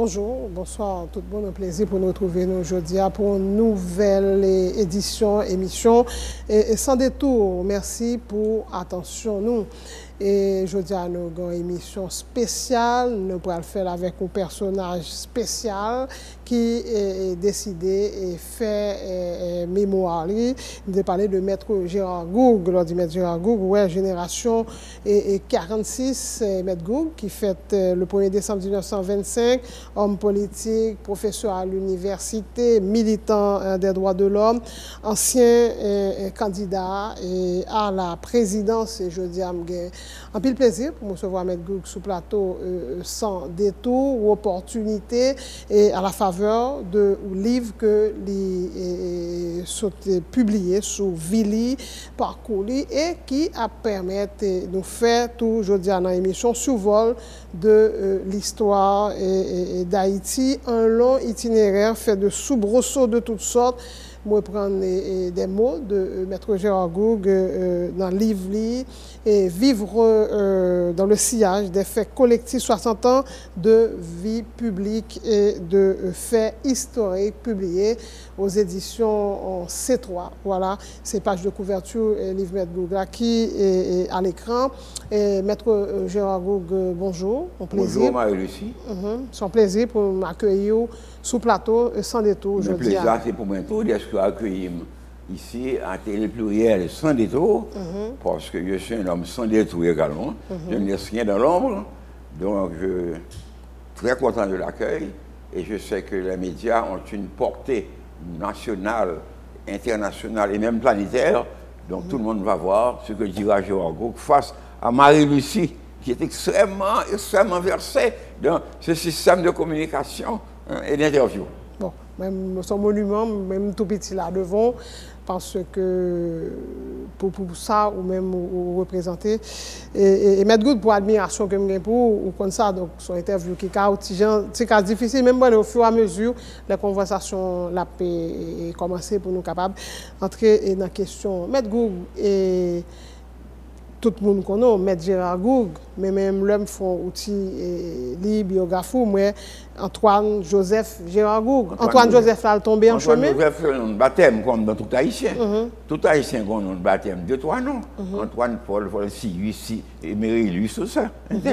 bonjour, bonsoir tout le monde, un plaisir pour nous retrouver aujourd'hui pour une nouvelle édition, émission. Et sans détour, merci pour attention nous. Et aujourd'hui, nous avons une émission spéciale, nous pourrons le faire avec un personnage spécial qui est décidé et fait mémoire. Il parler de Maître Gérard Gourgue, lors du Maître Gérard Gourgue, ouais, génération 46, Maître Gourgue, qui fête le 1er décembre 1925, homme politique, professeur à l'université, militant des droits de l'homme, ancien candidat à la présidence, et je dis à un pile plaisir pour me recevoir Maître Gourgue sous plateau sans détour ou opportunité et à la faveur de livre que sont publiés sous Vili, parcours et qui a permis de nous faire tout aujourd'hui dans l'émission survol de l'histoire d'Haïti, un long itinéraire fait de soubresauts de toutes sortes. Je vais prendre des mots de Maître Gérard Gourgue dans le livre et vivre dans le sillage des faits collectifs 60 ans de vie publique et de faits historiques publiés aux éditions C3. Voilà, ces pages de couverture et livre Maître Gourgue là qui est à l'écran. Maître Gérard Gourgue, bonjour. Mon plaisir. Bonjour Marie-Lucie. C'est un plaisir pour m'accueillir sous plateau sans détour. Le plaisir, c'est pour moi tout d'être accueilli ici à Télé Pluriel sans détour, parce que je suis un homme sans détour également. Je ne laisse rien dans l'ombre, donc je suis très content de l'accueil et je sais que les médias ont une portée nationale, internationale et même planétaire. Donc tout le monde va voir ce que dira Gérard Gourgue face à Marie-Lucie, qui est extrêmement versée dans ce système de communication et d'interview. Bon, même son monument, même tout petit là devant, parce que pour ça, ou même ou représenter, et Maître Gourgue pour admiration que j'ai pour, ou comme ça, donc son interview qui est difficile, même au fur et à mesure, la conversation, la paix est commencée pour nous capables d'entrer dans la question. Maître Gourgue et tout le monde connaît, Maître Gérard Gourgue, mais même l'homme font outils libre, biographie, moi, Antoine Joseph Gérard Gourgue. Antoine Joseph là, tombé en chemin. Antoine Joseph, un baptême comme dans tout Haïtien. Tout Haïtien a un baptême, 2-3 noms. Antoine Paul, Lucie, Émeric, tout ça.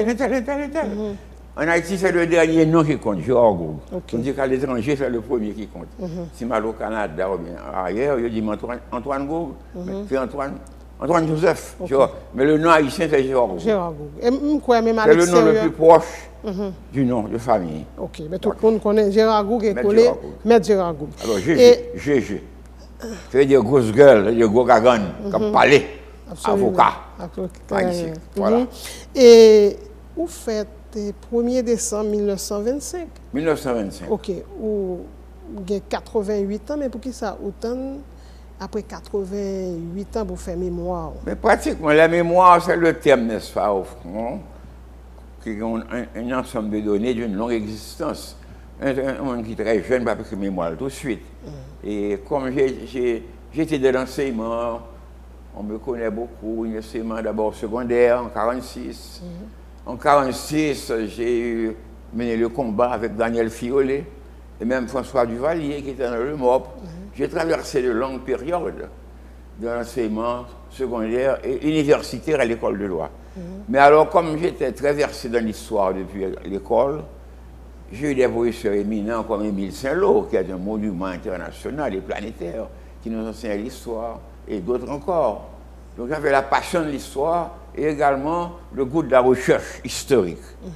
En Haïti, c'est le dernier nom qui compte, Gérard Gourgue. On dit qu'à l'étranger, c'est le premier qui compte. Si mal au Canada ou bien ailleurs, je dis Antoine Gourgue, c'est Antoine Joseph, tu vois. Mais le nom haïtien, c'est Gérard Gourgue. Gérard Gourgue. C'est le nom le plus proche du nom de famille. Ok, mais tout le monde connaît Gérard Gourgue et collé Maître Gérard Gourgue. Alors, GG. Ça veut dire grosse gueule, ça veut dire gros gagan, comme palais, avocat. Haïtien. Voilà. Et vous faites le 1er décembre 1925. 1925. Ok, vous avez 88 ans, mais pour qui ça autant? Après 88 ans pour faire mémoire. Mais pratiquement, la mémoire, c'est le terme, n'est-ce pas, au fond, qui ont un ensemble de données d'une longue existence. Un monde qui est très jeune, pas parce mémoire tout de suite. Et comme j'étais de l'enseignement, on me connaît beaucoup, un enseignement d'abord secondaire, en 1946. En 1946, j'ai mené le combat avec Daniel Fiolet et même François Duvalier qui était dans le MOP. J'ai traversé de longues périodes de l'enseignement secondaire et universitaire à l'école de loi. Mais alors, comme j'étais très versé dans l'histoire depuis l'école, j'ai eu des professeurs éminents comme Émile Saint-Lô, qui est un monument international et planétaire, qui nous enseigne l'histoire, et d'autres encore. Donc j'avais la passion de l'histoire et également le goût de la recherche historique.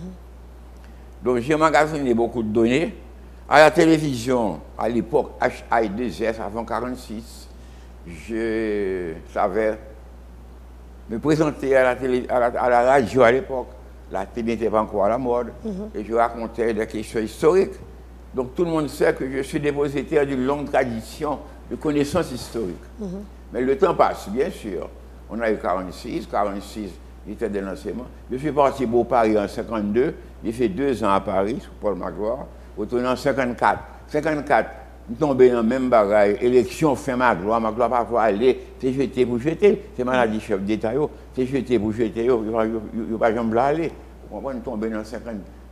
Donc j'ai emmagasiné beaucoup de données. À la télévision, à l'époque, HI2S, avant 1946, je savais me présenter à la radio à l'époque. La télé n'était pas encore à la mode. Et je racontais des questions historiques. Donc tout le monde sait que je suis dépositaire d'une longue tradition de connaissances historiques. Mais le temps passe, bien sûr. On a eu 46, j'étais de l'enseignement. Je suis parti pour Paris en 1952. J'ai fait 2 ans à Paris, sous Paul Magloire. Retourné en 54. 54, nous tombons dans le même bagaille. Élection, fin Magloire pas pouvoir aller. C'est jeté pour jeter. C'est maladie chef d'État. C'est jeté pour jeter. Il ne va pas jamais aller. On va tomber dans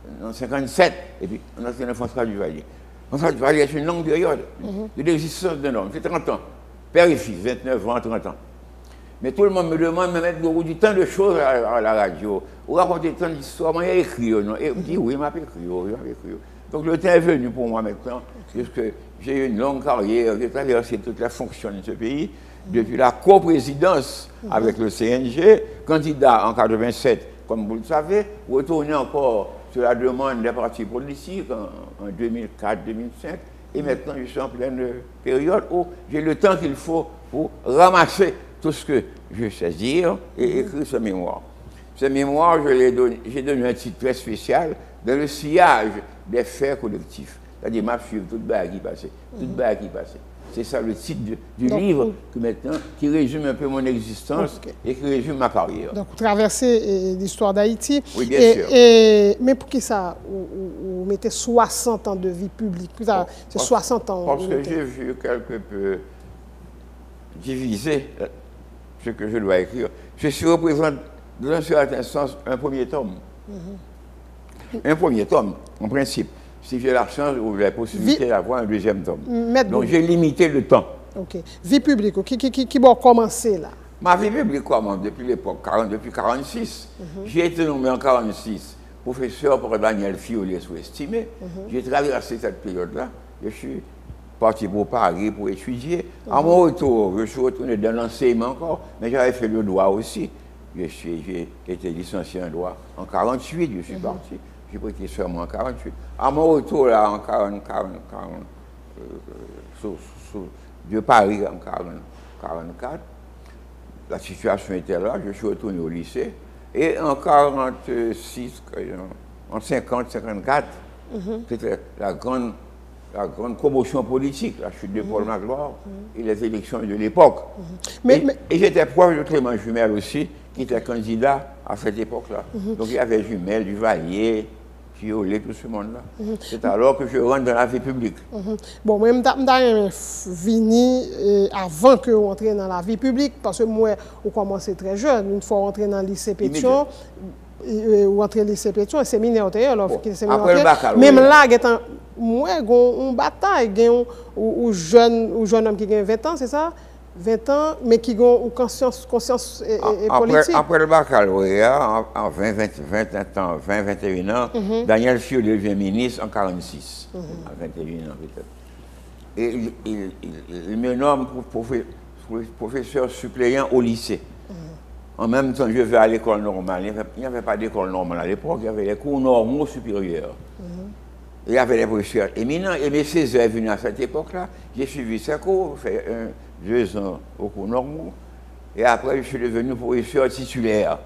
en 57, et puis on a fait François Duvalier. François Duvalier est une longue période de l'existence d'un homme. C'est 30 ans. Père et fils, 29 ans, 30 ans. Mais tout le monde me demande de mettre dit tant de choses à la radio. Ou raconter tant d'histoires. Moi, j'ai écrit, non? Et je dis oui, m'a écrit. Donc le temps est venu pour moi maintenant, puisque j'ai eu une longue carrière, j'ai traversé toute la fonction de ce pays, depuis la coprésidence avec le CNG, candidat en 87, comme vous le savez, retourné encore sur la demande des partis politiques en 2004-2005, et maintenant je suis en pleine période où j'ai le temps qu'il faut pour ramasser tout ce que je sais dire et écrire ce mémoire. Ce mémoire, j'ai donné un titre très spécial dans le sillage des faits collectifs. C'est-à-dire, ma suivre toute bague qui passait, C'est ça le titre du livre qui résume un peu mon existence et qui résume ma carrière. Donc, traverser l'histoire d'Haïti. Oui, bien sûr. Mais pour qui ça, vous mettez 60 ans de vie publique? C'est 60 ans. Parce que j'ai vu quelque peu diviser ce que je dois écrire. Je représente, dans un certain sens, un premier tome. Un premier tome, en principe. Si j'ai la chance ou la possibilité d'avoir un deuxième tome. Donc j'ai limité le temps. Ok. Vie publique, qui va commencer là? Ma vie publique commence depuis l'époque, depuis 1946. J'ai été nommé en 1946 professeur pour Daniel Fiolet sous-estimé. J'ai traversé cette période-là. Je suis parti pour Paris pour étudier. À mon retour, je suis retourné dans l'enseignement encore, mais j'avais fait le droit aussi. J'ai été licencié en droit en 1948, je suis parti. J'ai prêté serment en 1948. À mon retour, là, en 1944, de Paris en 1944, la situation était là, je suis retourné au lycée. Et en 1946, en 1950-1954, c'était la grande commotion politique, la chute de Paul Magloire et les élections de l'époque. Et j'étais proche de Clément Jumel aussi, qui était candidat à cette époque-là. Donc il y avait Jumel, Duvalier, Fiolet, tout ce monde-là. C'est alors que je rentre dans la vie publique. Bon, moi, je suis venu avant que vous entriez dans la vie publique, parce que moi, vous commencez très jeune. Une fois rentré dans le lycée Pétion, ou entrer au lycée Pétion, c'est séminaire. Après le baccalauréat. Même là, moi, j'ai une bataille, ou jeune homme qui a 20 ans, c'est ça? 20 ans, mais qui ont une conscience politique. Après le baccalauréat, en 20-21 ans, Daniel Fiolet devient ministre en 1946, à 21 ans peut-être. Et il me nomme professeur suppléant au lycée. En même temps, je vais à l'école normale. Il n'y avait pas d'école normale à l'époque, il y avait les cours normaux supérieurs. Il y avait des professeurs éminents. Et mes Césaire est venu à cette époque-là. J'ai suivi ses cours, fait 2 ans au cours normaux. Et après, je suis devenu professeur titulaire.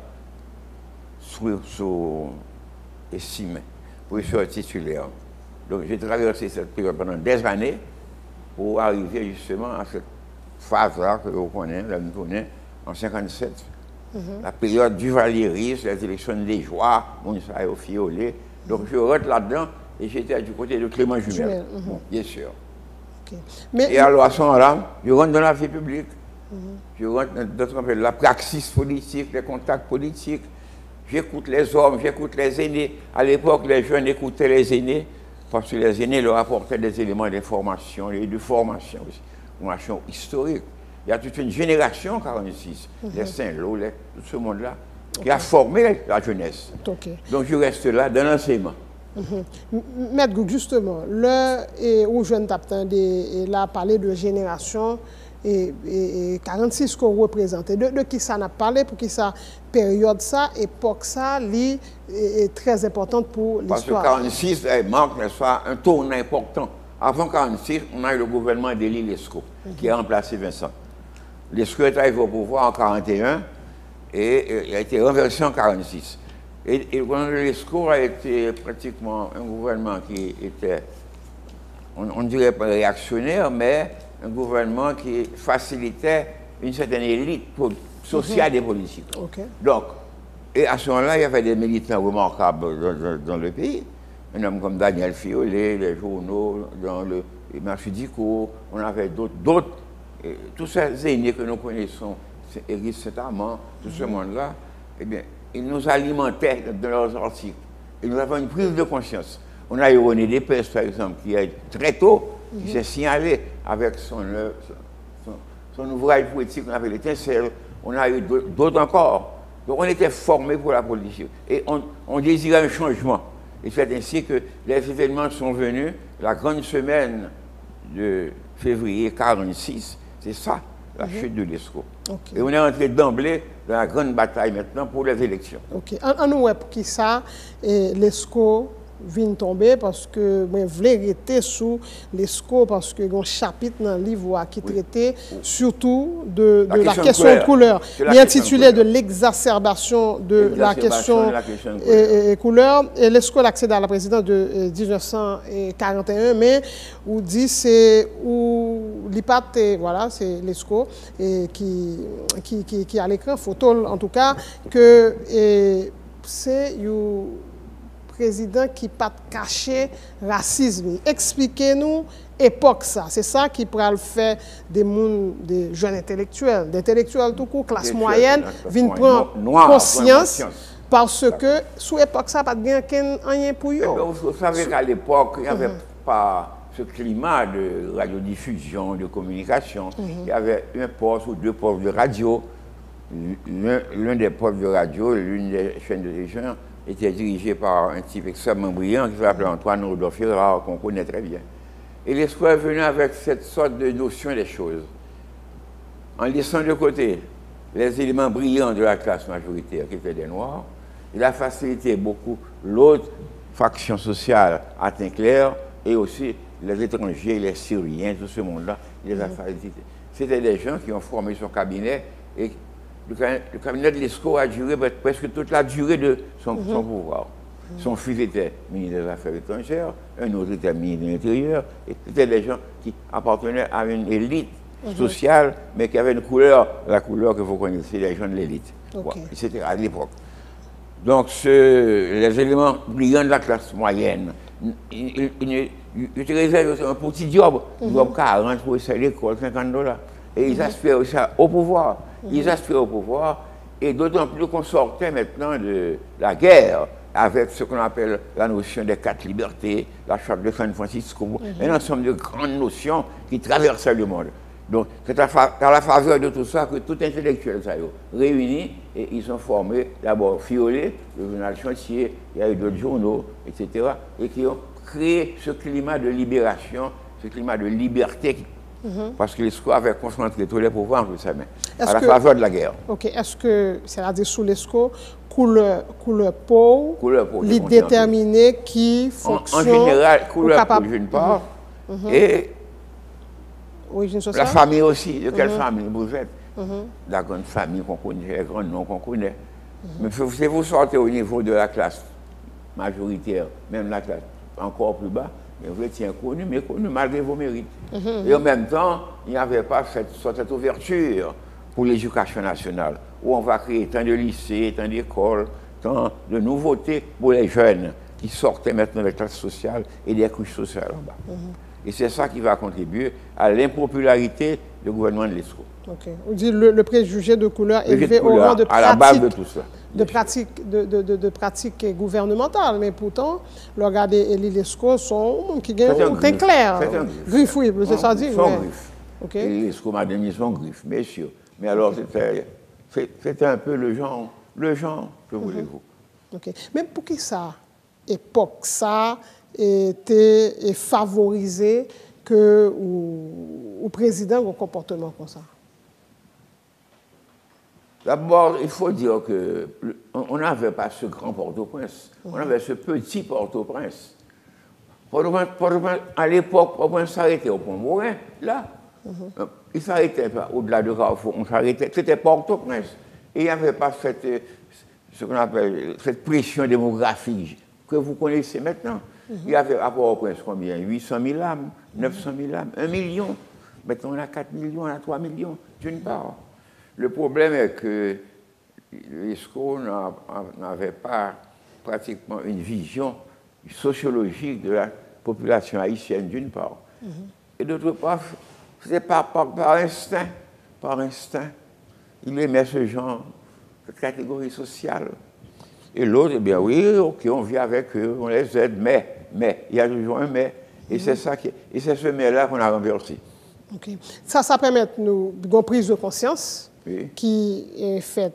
Sous-estimé. Professeur titulaire. Donc j'ai traversé cette période pendant des années pour arriver justement à cette phase-là que vous connaissez, en 1957. La période du Valéry, les élections des Joies, Mounsa et Fiolet. Donc je rentre là-dedans. Et j'étais du côté de Clément Jumel, bien sûr. Et alors à ce moment-là, je rentre dans la vie publique. Je rentre dans la praxis politique, les contacts politiques. J'écoute les hommes, j'écoute les aînés. À l'époque, les jeunes écoutaient les aînés parce que les aînés leur apportaient des éléments d'information et de formation aussi. Formation historique. Il y a toute une génération en 1946, les Saint-Lô, tout ce monde-là, qui a formé la jeunesse. Donc je reste là dans l'enseignement. Maître Gouk, justement, là où je viens parler de génération et 46 qu'on représente. De qui ça n'a parlé, pour qui ça période ça, époque ça, est très importante pour l'histoire. Parce que 46 marque, n'est-ce pas, un tournant important. Avant 46, on a eu le gouvernement d'Élie Lescaut, qui a remplacé Vincent. Lescaut est arrivé au pouvoir en 1941 et il a été renversé en 1946. Et le gouvernement de Lescaut a été pratiquement un gouvernement qui était, on ne dirait pas réactionnaire, mais un gouvernement qui facilitait une certaine élite sociale et politique. Donc, et à ce moment-là, il y avait des militants remarquables dans le pays. Un homme comme Daniel Fiolet, les journaux, dans le marché d'Ico, on avait d'autres, tous ces aînés que nous connaissons, Éric Saint-Amand, tout ce monde-là, eh bien, ils nous alimentaient de leurs articles. Et nous avons une prise de conscience. On a eu René Despès, par exemple, qui est très tôt, qui s'est signalé avec son ouvrage poétique qu'on appelle L'Étincelle. On a eu d'autres encore. Donc on était formés pour la politique. Et on désirait un changement. Et c'est ainsi que les événements sont venus. La grande semaine de février 1946, c'est ça, la chute de l'ESCO. Okay. Et on est entré d'emblée dans la grande bataille maintenant pour les élections. Ok. En nous, pour qui ça, l'ESCO vient tomber parce que je voulais rester sous l'ESCO parce que un chapitre dans le livre qui traitait surtout de la question de couleur. Il est intitulé de l'exacerbation de la question de couleur. Et l'ESCO l'accède à la présidence de 1941, mais on dit c'est où l'IPAT, voilà, c'est l'ESCO qui a l'écran photo en tout cas que c'est président qui pas caché racisme. Expliquez-nous époque ça. C'est ça qui pourra le faire des jeunes intellectuels, d'intellectuels tout court, classe moyenne, viennent prendre conscience parce que sous époque ça pas bien rien pour eux. Vous savez qu'à l'époque il n'y avait pas ce climat de radiodiffusion, de communication. Il y avait un poste ou deux postes de radio. L'un des postes de radio, l'une des chaînes de télévision était dirigé par un type extrêmement brillant qui s'appelait Antoine Rodolphe Ferrard, qu'on connaît très bien. Et l'ESCO est venu avec cette sorte de notion des choses. En laissant de côté les éléments brillants de la classe majoritaire qui étaient des Noirs, il a facilité beaucoup l'autre faction sociale à Tinclair et aussi les étrangers, les Syriens, tout ce monde-là, il les a facilités. C'était des gens qui ont formé son cabinet et le cabinet de l'ESCO a duré presque toute la durée de son pouvoir. Son fils était ministre des Affaires étrangères, un autre était ministre de l'Intérieur, et c'était des gens qui appartenaient à une élite sociale, mais qui avait une couleur, la couleur que vous connaissez, les gens de l'élite. C'était à l'époque. Donc, les éléments brillants de la classe moyenne, ils te réservent un petit job, job 40 pour essayer l'école, $50. Et ils aspirent aussi au pouvoir. Ils aspirent au pouvoir, et d'autant plus qu'on sortait maintenant de la guerre avec ce qu'on appelle la notion des 4 libertés, la charte de San Francisco, un ensemble de grandes notions qui traversaient le monde. Donc, c'est à la faveur de tout ça que tout intellectuel ça réunis et ils ont formé d'abord Fiolet, le journal Chantier, il y a eu d'autres journaux, etc., et qui ont créé ce climat de libération, ce climat de liberté. Parce que l'ESCO avait concentré tous les pouvoirs entre sa main, à la faveur de la guerre. Ok, est-ce que, c'est-à-dire sous l'ESCO, couleur peau, les déterminer qui fonctionne... En général, couleur peau d'une part, et la famille aussi, de quelle famille vous êtes. La grande famille qu'on connaît, les grands noms qu'on connaît. Mais si vous sortez au niveau de la classe majoritaire, même la classe encore plus bas, vous étiez inconnu, mais connu malgré vos mérites. Et en même temps, il n'y avait pas cette ouverture pour l'éducation nationale, où on va créer tant de lycées, tant d'écoles, tant de nouveautés pour les jeunes qui sortaient maintenant des classes sociales et des couches sociales en bas. Et c'est ça qui va contribuer à l'impopularité du gouvernement de l'ESCO. Okay. On dit le préjugé de couleur élevé au rang de pratique, à la base de tout ça. De pratiques gouvernementales, mais pourtant, le regard et l'ESCO sont qui gagnent très clair. Griffe, oui, c'est ça dit. Son griffe. Okay. L'ESCO m'a donné son griffe, bien sûr. Mais alors, c'était un peu le genre, que voulez-vous. Okay. Mais pour qui ça, époque, ça était favorisé que au président un comportement comme ça? D'abord, il faut dire qu'on n'avait pas ce grand Port-au-Prince, on avait ce petit Port-au-Prince. À l'époque, Port-au-Prince s'arrêtait au Pont-Morin, là. Il ne s'arrêtait pas au-delà de Carrefour, on s'arrêtait, c'était Port-au-Prince. Et il n'y avait pas ce qu'on appelle cette pression démographique que vous connaissez maintenant. Il y avait à Port-au-Prince combien? 800 000 âmes, 900 000 âmes, 1 million. Maintenant, on a 4 millions, on a 3 millions, d'une part. Le problème est que l'ESCO n'avait pas pratiquement une vision sociologique de la population haïtienne, d'une part. Et d'autre part, c'était par instinct. Par instinct. Il aimait ce genre de catégorie sociale. Et l'autre, eh bien oui, ok, on vit avec eux, on les aide, mais, il y a toujours un mais. Et c'est ça et c'est ce mais-là qu'on a renversé. Ok. Ça permet nous une prise de conscience Oui. qui est faite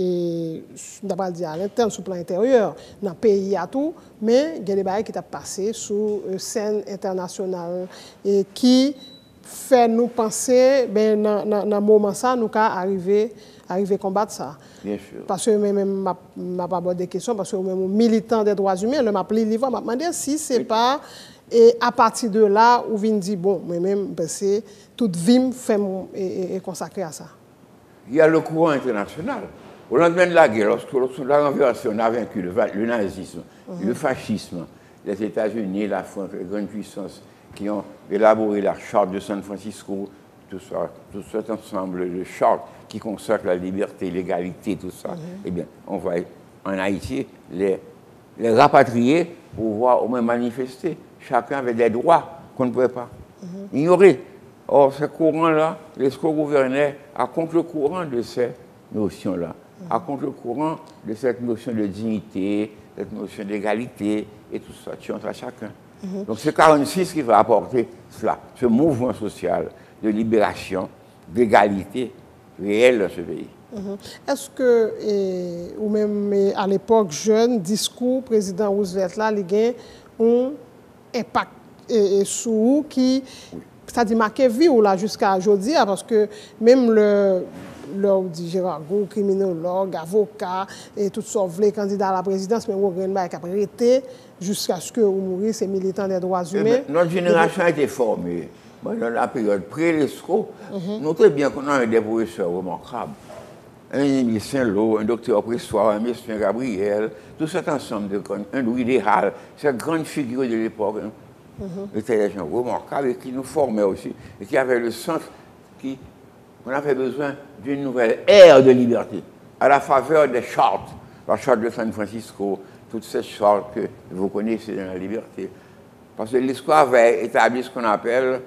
et d'abord dire à l'interne sur le plan intérieur dans le pays à tout, mais il y a des choses qui sont passées sur scène internationale et qui fait nous penser ben dans un moment ça nous qu'à arriver à combattre ça. Bien sûr. Parce que même m'a pas abordé des questions parce que même militant des droits humains le m'a appelé livre m'a demandé si c'est pas et à partir de là où vient dit bon moi-même c'est toute vie fait et consacrée à ça. Il y a le courant international. Au lendemain de la guerre, lorsque la renversée, on a vaincu le nazisme, le fascisme, les États-Unis, la France, les grandes puissances qui ont élaboré la charte de San Francisco, tout cet ensemble de chartes qui consacrent la liberté, l'égalité, tout ça, eh bien, on va en Haïti les rapatrier pour pouvoir au moins manifester. Chacun avait des droits qu'on ne pouvait pas ignorer. Or, ce courant-là, les gouvernaient à contre-courant de ces notions-là, à contre-courant de cette notion de dignité, cette notion d'égalité et tout ça, qui entre à chacun. Donc c'est 46 qui va apporter cela, ce mouvement social de libération, d'égalité réelle dans ce pays. Est-ce que, ou même à l'époque jeune, discours président Roosevelt là, il y a un impact sur vous qui, c'est-à-dire marqué vie ou là jusqu'à aujourd'hui, parce que même le dit Gérard Gou, criminologue, avocat, et tout ça, les candidats à la présidence, mais vous avez arrêté jusqu'à ce que vous mouriez, ces militants des droits humains. Notre génération a été formée. Dans la période pré-l'ESCO, nous très bien qu'on a des professeurs remarquables. Un Émile Saint-Lô, un docteur Pressoir, un Messin Gabriel, tout cet ensemble, un Louis Deshalles, cette grande figure de l'époque, étaient des gens remarquables et qui nous formaient aussi, et qui avaient le sens qu'on avait besoin d'une nouvelle ère de liberté, à la faveur des chartes, la charte de San Francisco, toutes ces chartes que vous connaissez dans la liberté. Parce que l'histoire avait établi ce qu'on appelle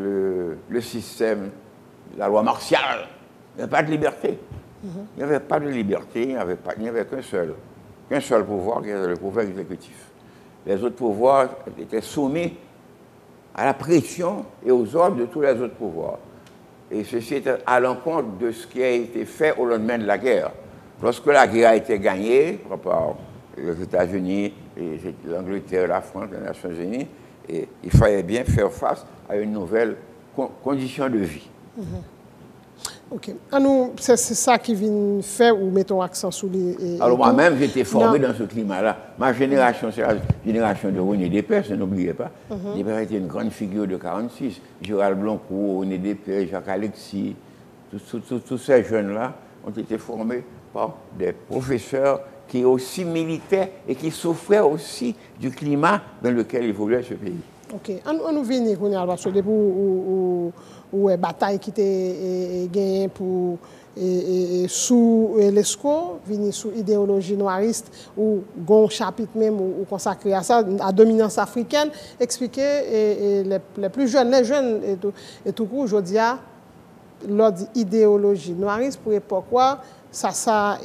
le système, la loi martiale. Il n'y avait pas de liberté. Il n'y avait pas de liberté, il n'y avait qu'un seul pouvoir, qui était le pouvoir exécutif. Les autres pouvoirs étaient soumis à la pression et aux ordres de tous les autres pouvoirs. Et ceci était à l'encontre de ce qui a été fait au lendemain de la guerre. Lorsque la guerre a été gagnée par les États-Unis, l'Angleterre, la France, les Nations Unies, et il fallait bien faire face à une nouvelle condition de vie. Ok. C'est ça qui vient faire ou mettons accent sur les... Alors moi-même, j'étais formé dans ce climat-là. Ma génération, c'est la génération de René Despès, n'oubliez pas. Despès était une grande figure de 46. Gérald Blancourt, René Despès, Jacques Alexis, tous ces jeunes-là ont été formés par des professeurs qui aussi militaient et qui souffraient aussi du climat dans lequel évoluait ce pays. Ok. On nous vient, parce que depuis ou bataille qui était gagnée pour sous l'ESCO, venir sous idéologie noiriste ou un chapitre même ou consacré à ça, à dominance africaine, expliquer les plus jeunes, les jeunes et tout court, je dis l'ordre idéologie noiriste pour pourquoi ça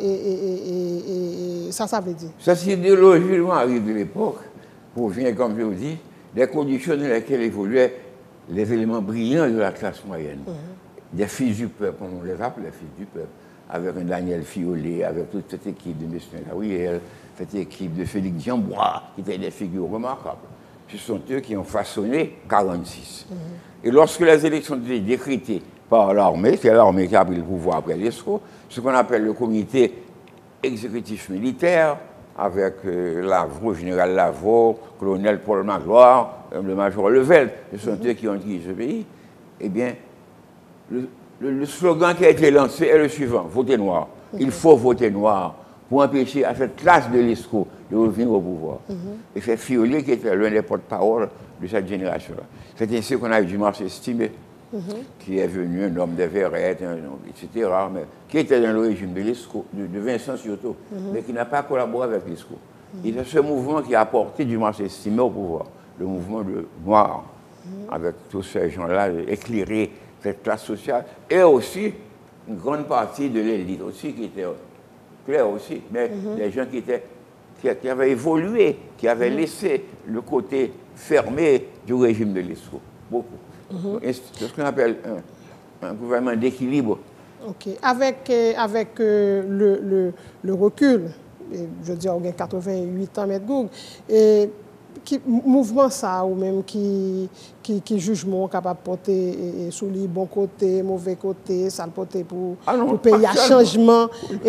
veut dire. Ça c'est l'idéologie noiriste de l'époque, pour venir comme je vous dis, des conditions dans lesquelles évoluaient les éléments brillants de la classe moyenne. Des fils du peuple, comme on les appelle les fils du peuple, avec un Daniel Fiolet, avec toute cette équipe de M. Gabriel, cette équipe de Félix Diambois, qui étaient des figures remarquables. Ce sont eux qui ont façonné 46. Et lorsque les élections ont été décrétées par l'armée, c'est l'armée qui a pris le pouvoir après l'ESCO, ce qu'on appelle le comité exécutif militaire, avec le général Lavaux, le colonel Paul Magloire, le major Level, ce sont eux qui ont dirigé ce pays, eh bien, le slogan qui a été lancé est le suivant, votez noir. Il faut voter noir pour empêcher à cette classe de l'ESCO de revenir au pouvoir. Et c'est Fiolet qui était l'un des porte-parole de cette génération-là. C'est ainsi qu'on a eu Dumas estimé, qui est venu un homme de Verrette, etc., mais qui était dans le régime de l'ESCO, de Vincent surtout, mais qui n'a pas collaboré avec l'ESCO. Et c'est ce mouvement qui a porté Dumas estimé au pouvoir, le mouvement de noir, avec tous ces gens-là éclairés, cette classe sociale, et aussi une grande partie de l'élite aussi, qui était claire aussi, mais des gens qui étaient qui avait évolué, qui avait laissé le côté fermé du régime de l'Esco. Beaucoup. C'est ce qu'on appelle un gouvernement d'équilibre. OK. Avec le recul, je veux dire, on a 88 ans, M. Goug, et mouvement ça, ou même qui jugement capable de porter sur les bons côtés, mauvais côtés, ça le porter pour payer un changement.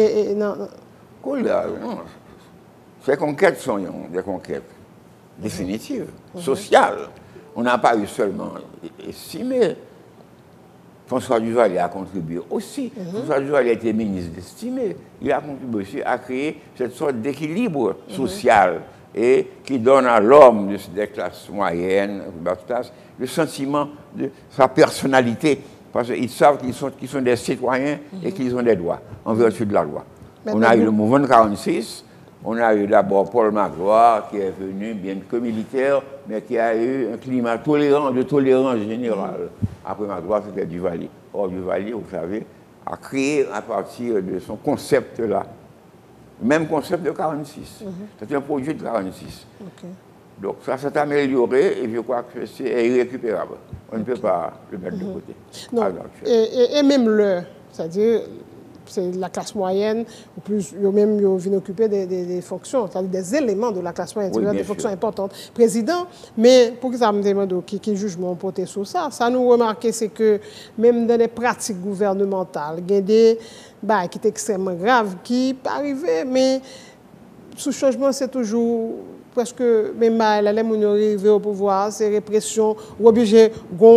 Ces conquêtes sont des conquêtes définitives, sociales. On n'a pas eu seulement estimé. François Duvalier a contribué aussi. François Duvalier était ministre d'estimé. Il a contribué aussi à créer cette sorte d'équilibre social et qui donne à l'homme des classes moyennes, basse classe, le sentiment de sa personnalité. Parce qu'ils savent qu'ils sont des citoyens et qu'ils ont des droits en vertu de la loi. On a eu le mouvement de 1946. On a eu d'abord Paul Magloire qui est venu, bien que militaire, mais qui a eu un climat de tolérance générale. Après Magloire, c'était Duvalier. Or, Duvalier, vous savez, a créé à partir de son concept-là, le même concept de 1946. C'est un produit de 1946. Donc ça s'est amélioré et je crois que c'est irrécupérable. On ne peut pas le mettre de côté. Non. Et même c'est-à-dire, c'est la classe moyenne, ou plus, ils viennent occuper des fonctions, c'est-à-dire des éléments de la classe moyenne, des fonctions importantes. Président, mais pour que ça me demande qui jugement porté sur ça, ça nous remarque, c'est que même dans les pratiques gouvernementales, il y a des qui sont extrêmement graves qui peuvent arriver, mais sous changement, c'est toujours presque même la les arrivés au pouvoir, c'est répression, ou obligé,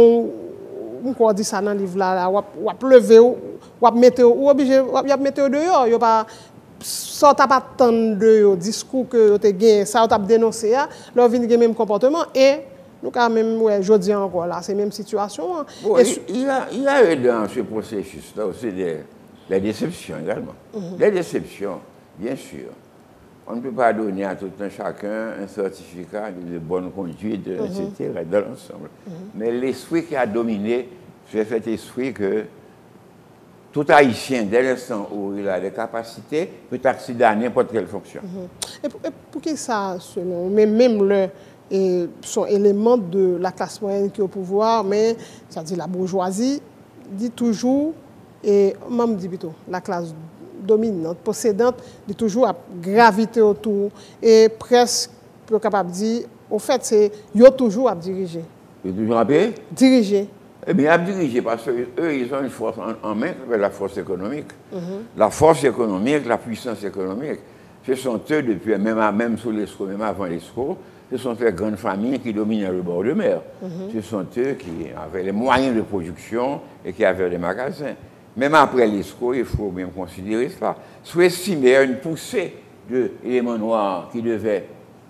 on dit ça dans le livre là, ou à pleuver, ou à mettre dehors, il pas ça t'a pas tant de discours que tu gagné, ça t'a dénoncé là, leur vient le même comportement et nous quand même je dis encore là, c'est même situation. Bon, il y a eu dans ce processus là aussi des déceptions également. Des déceptions, bien sûr. On ne peut pas donner à tout un chacun un certificat de bonne conduite, etc., dans l'ensemble. Mais l'esprit qui a dominé, c'est cet esprit que tout Haïtien, dès l'instant où il a des capacités, peut accéder à n'importe quelle fonction. Et pour que ça, selon même son élément de la classe moyenne qui est au pouvoir, mais c'est-à-dire la bourgeoisie, dit toujours, et même dit plutôt, la classe dominante, possédante, de toujours à graviter autour et presque, plus capable de dire, au fait, c'est toujours à diriger. Toujours à payer? Diriger. Eh bien, à diriger, parce qu'eux, ils ont une force en main, la force économique. La force économique, la puissance économique, ce sont eux, depuis, même sous l'ESCO, même avant l'ESCO, ce sont les grandes familles qui dominaient le bord de mer. Ce sont eux qui avaient les moyens de production et qui avaient des magasins. Même après l'ESCO, il faut bien considérer cela. Sous-estimer une poussée d'éléments noirs qui devaient,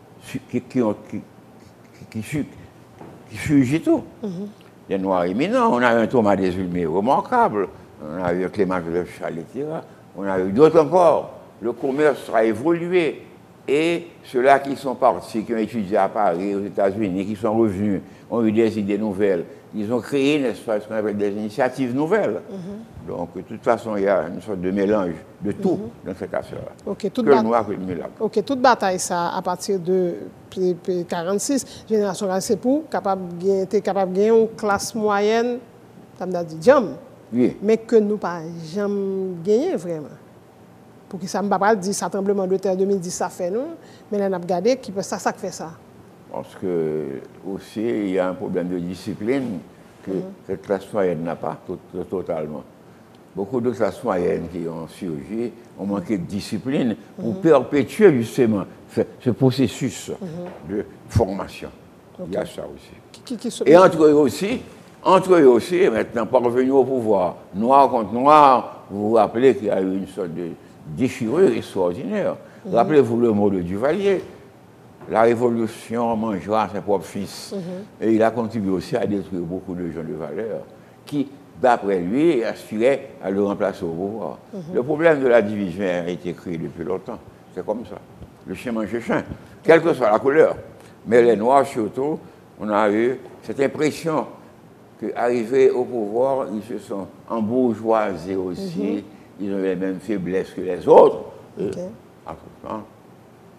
qui surgit tout. Des noirs éminents. On a eu un Thomas Desulmé remarquable. On a eu un Clément Joseph Chaletira. On a eu d'autres encore. Le commerce a évolué. Et ceux-là qui sont partis, qui ont étudié à Paris, aux États-Unis, qui sont revenus, ont eu des idées nouvelles. Ils ont créé, n'est-ce pas, ce qu'on appelle des initiatives nouvelles. Donc, de toute façon, il y a une sorte de mélange de tout dans cette affaire-là. Okay, le noir que le mélange. OK, toute bataille, ça, à partir de 1946, Génération Rale, c'est pour capable de gagner une classe moyenne, ça me dit, jam. Oui. Mais que nous pas jamais gagné vraiment. Pour que ça ne me pas dire ça tremblement de terre 2010, ça fait nous, mais là, on a regardé qui ça fait ça. Parce que aussi, il y a un problème de discipline que cette classe moyenne n'a pas totalement. Beaucoup de classes moyennes qui ont surgi ont manqué de discipline pour perpétuer justement ce processus de formation. Il y a ça aussi. Et entre eux aussi, maintenant, parvenus au pouvoir, noir contre noir, vous vous rappelez qu'il y a eu une sorte de déchirure extraordinaire. Rappelez-vous le mot de Duvalier. La révolution mangera ses propres fils. Et il a contribué aussi à détruire beaucoup de gens de valeur qui, d'après lui, aspiraient à le remplacer au pouvoir. Le problème de la division a été créé depuis longtemps. C'est comme ça. Le chien mange le chien, quelle que soit la couleur. Mais les Noirs, surtout, on a eu cette impression qu'arrivés au pouvoir, ils se sont embourgeoisés aussi. Ils ont les mêmes faiblesses que les autres.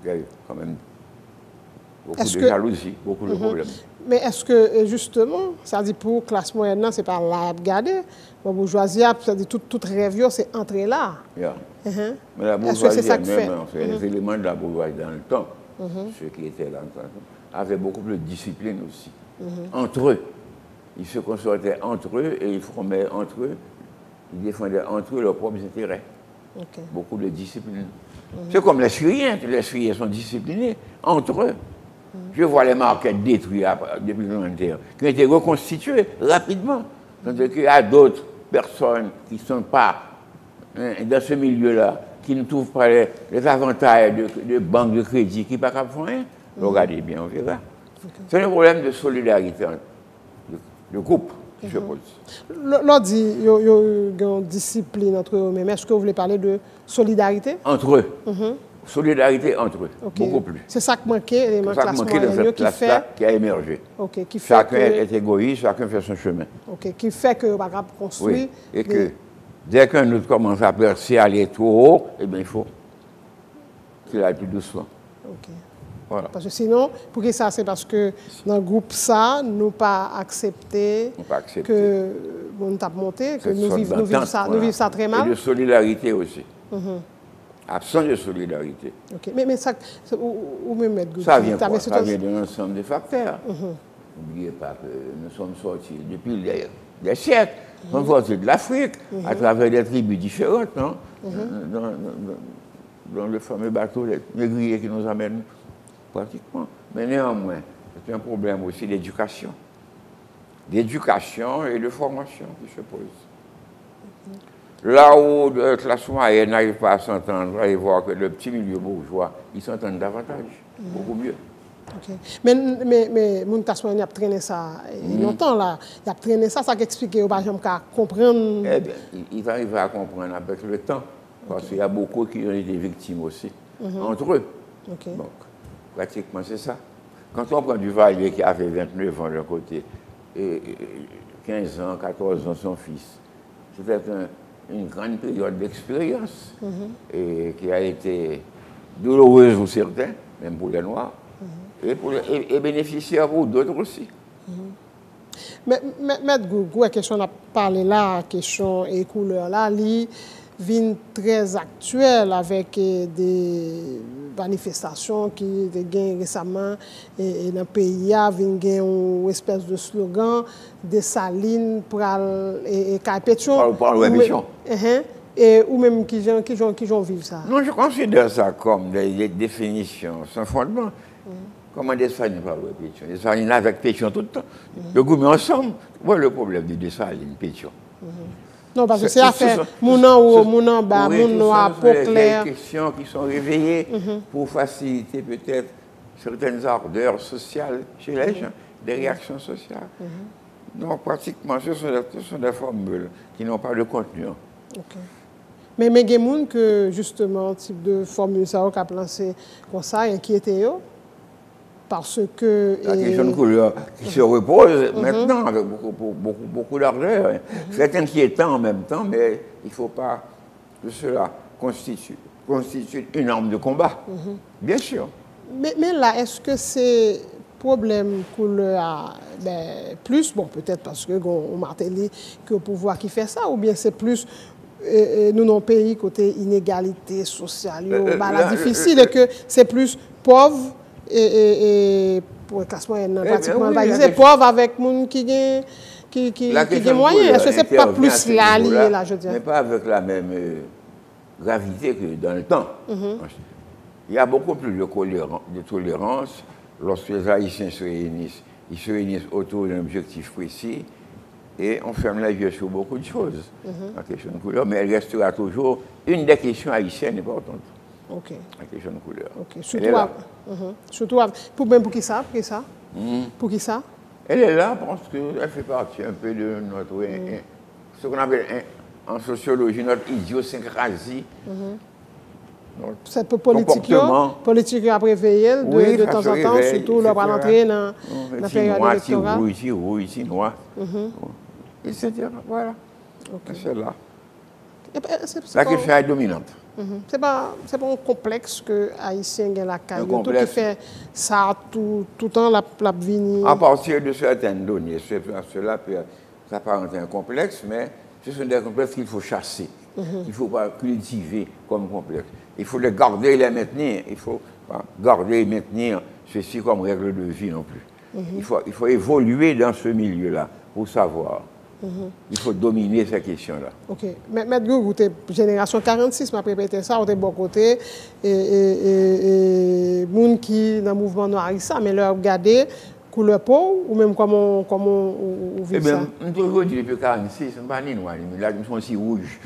Il y a eu quand même beaucoup de jalousie, beaucoup de problèmes. Mais est-ce que, justement, ça dit pour la classe moyenne, ce n'est pas là à regarder. La bourgeoisie, ça dit tout rêve, c'est entrer là. Yeah. Mais la bourgeoisie, les éléments de la bourgeoisie dans le temps, ceux qui étaient là, avaient beaucoup plus de discipline aussi. Entre eux. Ils se consultaient entre eux et ils formaient entre eux, ils défendaient entre eux leurs propres intérêts. Beaucoup de discipline. C'est comme les Syriens sont disciplinés entre eux. Je vois les marquettes détruites depuis l'Angleterre, qui ont été reconstituées rapidement. Tandis qu'il y a d'autres personnes qui ne sont pas dans ce milieu-là, qui ne trouvent pas les avantages de banques de crédit, qui ne sont pas capables de faire rien. Regardez bien, on verra. C'est un problème de solidarité, de groupe qui se pose. L'on dit qu'il y a une discipline entre eux, mais est-ce que vous voulez parler de solidarité? Entre eux. Solidarité entre eux, beaucoup plus. C'est ça qui manquait, l'élément classe moyenne qui a émergé. Chacun est égoïste, chacun fait son chemin. Qui fait que va construire. Oui. Et que dès qu'un autre commence à percer, aller trop haut, eh bien, il faut qu'il aille plus doucement. Voilà. Parce que sinon, pour que ça, c'est parce que dans le groupe ça, nous pas accepté que nous avons monté, que nous vivons ça très mal. Et de solidarité aussi. Absence de solidarité. Mais ça, où me mettre ça vient d'un ensemble de facteurs. N'oubliez pas que nous sommes sortis depuis des siècles. Nous sommes sortis de l'Afrique à travers des tribus différentes, non? Dans le fameux bateau des négriers qui nous amènent pratiquement. Mais néanmoins, c'est un problème aussi d'éducation. D'éducation et de formation qui se pose. Là où la classe moyenne n'arrive pas à s'entendre, à voir que le petit milieu bourgeois, ils s'entendent davantage, beaucoup mieux. Mais mon classe moyenne a traîné ça longtemps là. Il a traîné ça, ça qui explique aux gens qu'à comprendre. Eh bien, ils arrivent à comprendre avec le temps, parce qu'il y a beaucoup qui ont été victimes aussi, entre eux. Donc, pratiquement, c'est ça. Quand on prend Duvalier qui avait 29 ans d'un côté, et 15 ans, 14 ans son fils, c'était une grande période d'expérience et qui a été douloureuse pour certains, même pour les Noirs, et bénéficiaire pour d'autres aussi. Mais Maître Gougou, la question a parlé là, la question et couleur là, elle vient très actuelle avec des manifestations qui ont gagné récemment et dans le pays, il y a une espèce de slogan de Saline pour et Carpétion. Par l'émission. Ou même qui ont vécu ça. Non, je considère ça comme des définitions sans fondement. Comment des salines par Pétion? Des salines avec Pétion tout le temps. Le goût met ensemble. Voilà le problème des salines, Pétion. Non, parce que c'est affaire Mounan ou Mounan bas, Mounan peau claire. Des questions qui sont réveillées pour faciliter peut-être certaines ardeurs sociales chez les gens, des réactions sociales. Donc pratiquement, ce sont des formules qui n'ont pas de contenu. Mais il y a des gens que justement, type de formule, ça a lancé comme ça, inquiété. Parce que... La question de couleur qui se repose maintenant avec beaucoup d'ardeur. C'est inquiétant en même temps, mais il ne faut pas que cela constitue une arme de combat. Bien sûr. Mais là, est-ce que c'est problème couleur plus, bon peut-être parce que on martelé que le pouvoir qui fait ça, ou bien c'est plus nous dans le pays côté inégalité sociale, la difficile et que c'est plus pauvre et pour le classement pratiquement c'est pauvre avec les qui ont moyens. Est-ce que c'est pas plus là lié là, je dis? Mais pas avec la même gravité que dans le temps. Il y a beaucoup plus de tolérance lorsque les Haïtiens se réunissent. Ils se réunissent autour d'un objectif précis et on ferme les yeux sur beaucoup de choses. La question de couleur, mais elle restera toujours une des questions haïtiennes importantes. La question de couleur. Surtout, pour qui ça? Pour qui ça? Elle est là parce qu'elle fait partie un peu de notre, ce qu'on appelle en sociologie, notre idiosyncrasie. Cette politique après veiller de temps en temps, surtout leur l'entrée dans la période électorale. Ici, noir, etc. Voilà. C'est là. La question est dominante. C'est pas un complexe que Haïtien a la caille. Tout qui fait ça tout le temps, la venir. À partir de certaines données, cela peut s'apparenter à un complexe, mais ce sont des complexes qu'il faut chasser. Il ne faut pas cultiver comme complexe. Il faut les garder et les maintenir. Il faut garder et maintenir ceci comme règle de vie non plus. Il faut évoluer dans ce milieu-là pour savoir. Il faut dominer ces questions-là. OK. Maître Gougou, génération 46, m'a répété ça, on est bon côté. Et moun qui dans le mouvement noir, ça, mais leur regarder couleur peau ou même comment on vit ça? Eh bien, toujours dit depuis 46, je ne suis pas ni noir, mais là, je suis aussi rouge.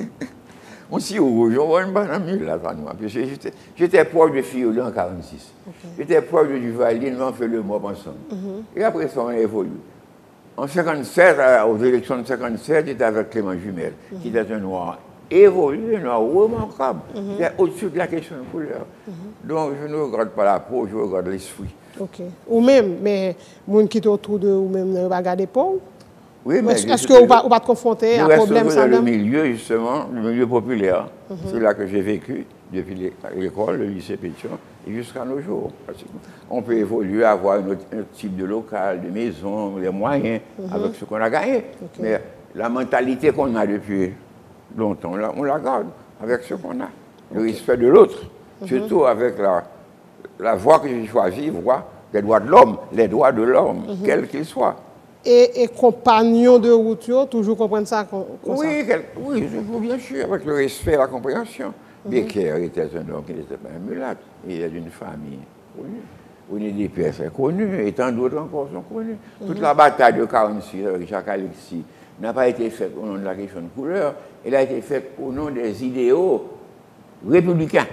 On s'y rouge, on voit une banane là, j'étais proche de Fiolet en 46. J'étais proche de Duvalier, nous avons fait le mob ensemble. Et après ça, on a évolué. En 57, aux élections de 57, j'étais avec Clément Jumel, qui était un noir évolué, un noir remarquable. Il est au-dessus de la question de couleur. Donc, je ne regarde pas la peau, je regarde l'esprit. OK. Ou même, mais les gens qui sont autour de vous, même, ne pas regarder peau? Oui, mais est-ce que vous ne pas confronter à un problème dans le milieu, justement, le milieu populaire. C'est là que j'ai vécu, depuis l'école, le lycée Pétion, et jusqu'à nos jours. On peut évoluer, avoir un autre type de local, de maison, les moyens, avec ce qu'on a gagné. Mais la mentalité qu'on a depuis longtemps, là, on la garde avec ce qu'on a. Le respect de l'autre, surtout avec la voie que j'ai choisie, voie des droits de l'homme, les droits de l'homme, quels qu'ils soient. Et compagnons de route, toujours comprendre ça comme oui, ça? Oui, bien sûr, avec le respect et la compréhension. Becker était un homme qui n'était pas un mulâtre. Il est d'une famille connue. René Despères est connu, et tant d'autres encore sont connus. Toute la bataille de 1946 avec Jacques Alexis n'a pas été faite au nom de la question de couleur, elle a été faite au nom des idéaux républicains.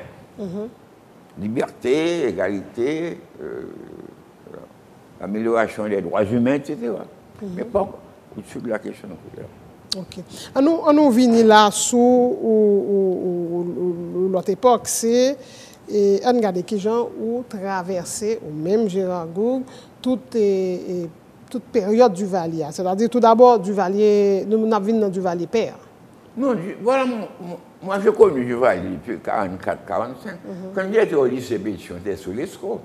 Liberté, égalité, amélioration des droits humains, etc. Mais pas au-dessus de la question de couleur. OK. On vient là sous l'autre époque, c'est on regarde qui gens ou traverser ou même Gérard Goug toute période du Valier. C'est-à-dire tout d'abord du Valier, nous avons dans du Valier père. Non, voilà, moi j'ai connu du Valier depuis 44-45. Quand j'étais au lycée Pétion, j'étais sous l'escroc.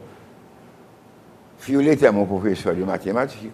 Fiolet était mon professeur de mathématiques.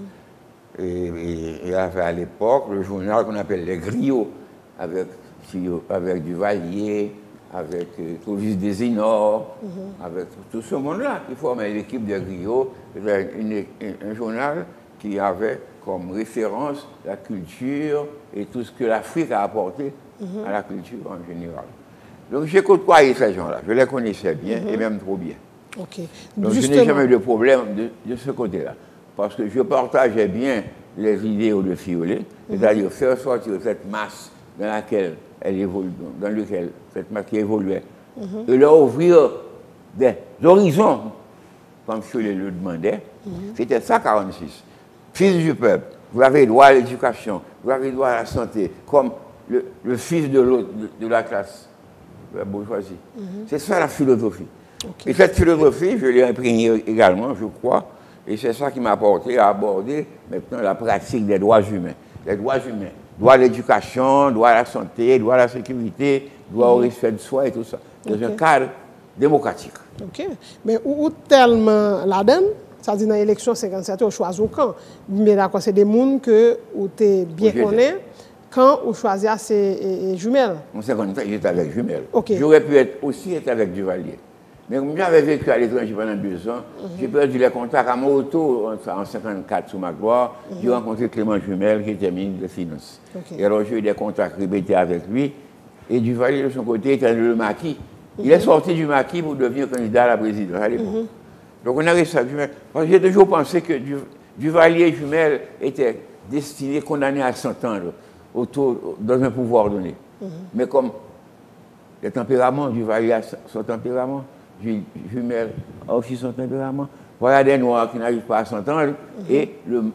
Et il y avait à l'époque le journal qu'on appelle Les Griots, avec Duvalier, avec Clovis Desinor, avec tout ce monde-là qui formait l'équipe des Griots. C'était un journal qui avait comme référence la culture et tout ce que l'Afrique a apporté à la culture en général. Donc j'ai côtoyé ces gens-là, je les connaissais bien et même trop bien. Donc je n'ai jamais eu de problème de ce côté-là. Parce que je partageais bien les idéaux de Fiolet, c'est-à-dire faire sortir cette masse dans laquelle elle évolue, dans laquelle cette masse qui évoluait, et leur ouvrir des horizons, comme Fiolet le demandait. C'était ça, 46. Fils du peuple, vous avez droit à l'éducation, vous avez droit à la santé, comme le fils de l'autre, de la classe, de la bourgeoisie. C'est ça la philosophie. Et cette philosophie, je l'ai imprégnée également, je crois, et c'est ça qui m'a apporté à aborder maintenant la pratique des droits humains. Les droits humains, droit à l'éducation, droit à la santé, droit à la sécurité, droit au respect de soi et tout ça. Dans un cadre démocratique. OK. Mais où tellement là-dedans, ça dit dans l'élection 57, on choisit au camp. Mais d'accord, c'est des gens que tu bien connais. Quand on choisit ces jumelles. En 57, j'étais avec jumelles. Okay. J'aurais pu aussi être avec Duvalier. Mais comme j'avais vécu à l'étranger pendant 2 ans, j'ai perdu les contacts à mon retour en 54 sous ma gloire. J'ai rencontré Clément Jumel, qui était ministre des Finances. Et alors j'ai eu des contacts répétés avec lui. Et Duvalier, de son côté, était le maquis. Il est sorti du maquis pour devenir candidat à la présidence à l'époque. Donc on a réussi à Jumel. Parce que j'ai toujours pensé que Duvalier et Jumel étaient destinés, condamnés à s'entendre dans un pouvoir donné. Mais comme le tempérament, Duvalier a son tempérament, Jumel a aussi son tempérament. Voilà des Noirs qui n'arrivent pas à s'entendre et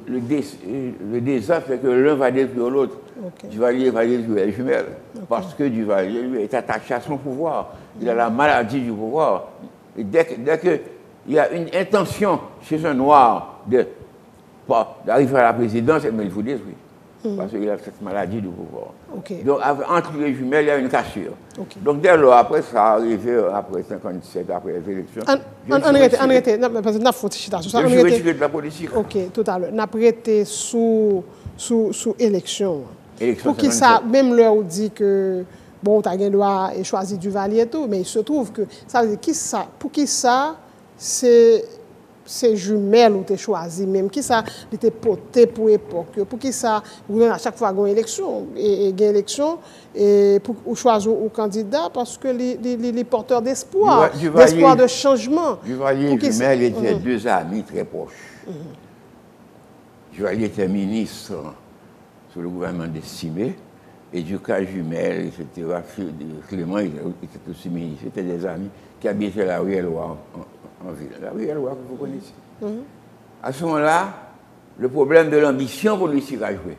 le désastre fait que l'un va détruire l'autre. Duvalier va détruire les jumelles parce que Duvalier, lui, est attaché à son pouvoir. Il a la maladie du pouvoir. Et dès qu'il y a une intention chez un Noir d'arriver à la présidence, il faut détruire. parce qu'il a cette maladie du pouvoir. Okay. Donc, entre les jumelles, il y a une cassure. Okay. Donc, dès lors, après ça, arrivé après 57, après les élections, on arrête, parce que nous avons fait citation. Je suis retiré de la politique. Ok, tout à l'heure. Nous avons été sous élection. Élection pour qui ça, même l'heure où dit que, bon, tu as droit et choisi Duvalier et tout, mais il se trouve que, ça veut dire, pour qui ça, c'est jumelles ou tu choisi même, qui ça, il était porté pour l'époque, pour qui ça, à chaque fois qu'il y a une élection, et pour choisir un candidat, parce que les porteurs d'espoir, d'espoir de changement. Duvalier et Jumel étaient deux amis très proches. Duvalier était ministre sous le gouvernement d'Estimé, et Ducas Jumel, etc., Clément, il était aussi ministre. C'était des amis qui habitaient la rue Eloi en ville. La rue Eloi que vous connaissez. À ce moment-là, le problème de l'ambition politique a joué.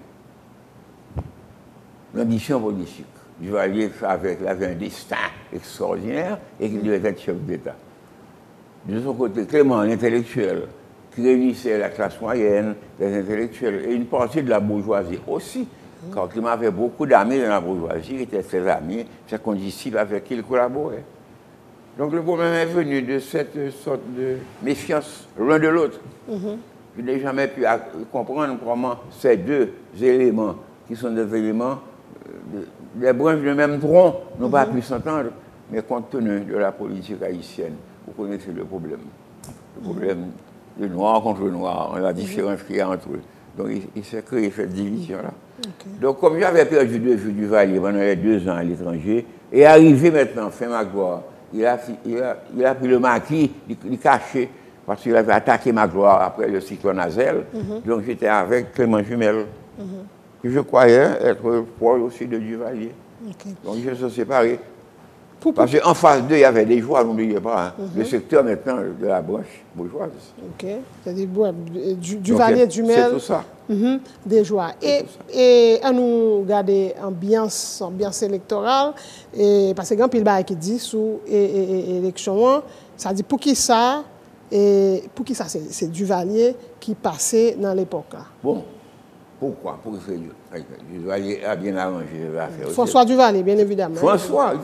L'ambition politique. Duvalier avait un destin extraordinaire et qu'il devait être chef d'État. De son côté, Clément, l'intellectuel, qui réunissait la classe moyenne, les intellectuels et une partie de la bourgeoisie aussi. Car Clément avait beaucoup d'amis dans la bourgeoisie, il était ses amis, ses condisciples avec qui il collaborait. Donc le problème est venu de cette sorte de méfiance l'un de l'autre. Je n'ai jamais pu comprendre comment ces deux éléments, qui sont des éléments, des branches du même tronc, n'ont pas pu s'entendre. Mais compte tenu de la politique haïtienne, vous connaissez le problème. Le problème de noir contre noir, la différence qu'il y a entre eux. Donc il s'est créé cette division-là. Donc comme j'avais perdu de vue Duvalier pendant les 2 ans à l'étranger, et arrivé maintenant, fin Magloire, il a pris le maquis, il cachait, parce qu'il avait attaqué Magloire après le cyclone Azel. Donc j'étais avec Clément Jumel, que je croyais être proche aussi de Duvalier. Donc ils se sont séparés. Parce qu'en face d'eux, il y avait des joies, n'oubliez pas, le secteur maintenant de la branche bourgeoise. Ok, c'est-à-dire Duvalier, Jumel. C'est tout ça. Des joies. Et à nous garder ambiance électorale, parce que quand il y a qui dit sous l'élection, ça dit pour qui ça, c'est Duvalier qui passait dans l'époque là. Bon, pourquoi? Pour que Duvalier a bien arrangé l'affaire. François Duvalier, bien évidemment. François.